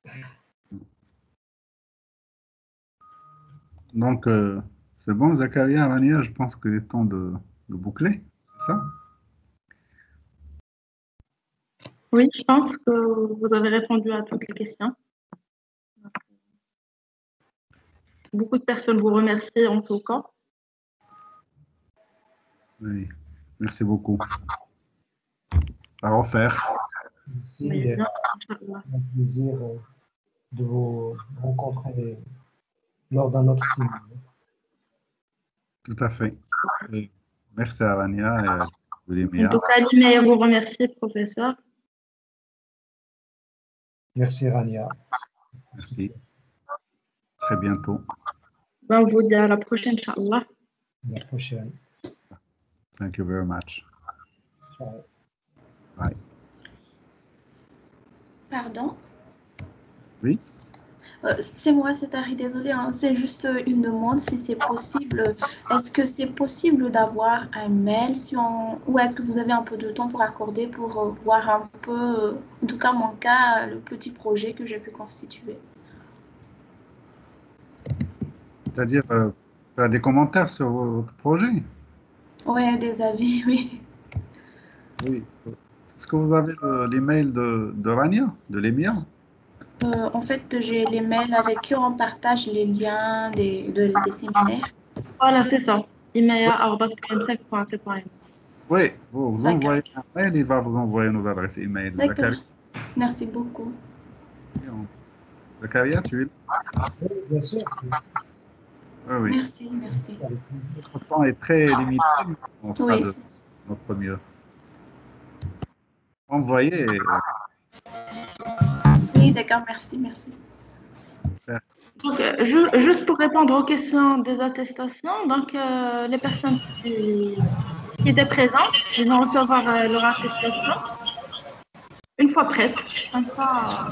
Donc, euh, c'est bon, Zakaria, Rania, je pense qu'il est temps de, de boucler, c'est ça? Oui, je pense que vous avez répondu à toutes les questions. Beaucoup de personnes vous remercient en tout cas. Oui, merci beaucoup. À refaire. Merci. Oui, euh, bien, Inch'Allah. un plaisir euh, de vous rencontrer lors d'un autre séminaire. Tout à fait. Et merci à Rania et à En Oulimia. tout cas, Liméa vous remercie, professeur. Merci Rania. Merci. Très bientôt. Ben, on vous dit à la prochaine, Inch'Allah. À la prochaine. Thank you very much. Ciao. Bye. Pardon? Oui? Euh, c'est moi, c'est Harry, désolé, hein, c'est juste une demande si c'est possible. Est-ce que c'est possible d'avoir un mail si on... ou est-ce que vous avez un peu de temps pour accorder pour euh, voir un peu, euh, en tout cas mon cas, le petit projet que j'ai pu constituer? C'est-à-dire euh, faire des commentaires sur votre projet? Ouais, des avis, oui. Oui. Est-ce que vous avez le- l'email de, de Rania, de l'Emia? Euh, en fait, j'ai les mails avec qui on partage les liens des, de- des séminaires. Voilà, c'est ça. Liméa arobase q m cinq point c point m. Oui, vous, vous D'accord. envoyez un mail, il va vous envoyer nos adresses email. D'accord. Zakaria, Merci beaucoup. Zakaria, tu es là? Oui, bien sûr. Oui, oui. Merci, merci. Notre temps est très limité, mais on fera Oui. de notre mieux. Envoyez. euh, Oui, d'accord, merci, merci. Donc, euh, ju- juste pour répondre aux questions des attestations, donc euh, les personnes qui, qui étaient présentes, ils vont recevoir euh, leur attestation une fois prête. Comme ça,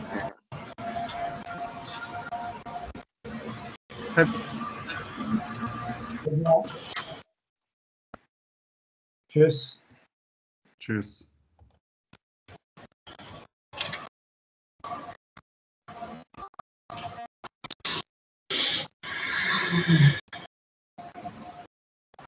Très Très bien. Tchuss. Tchuss.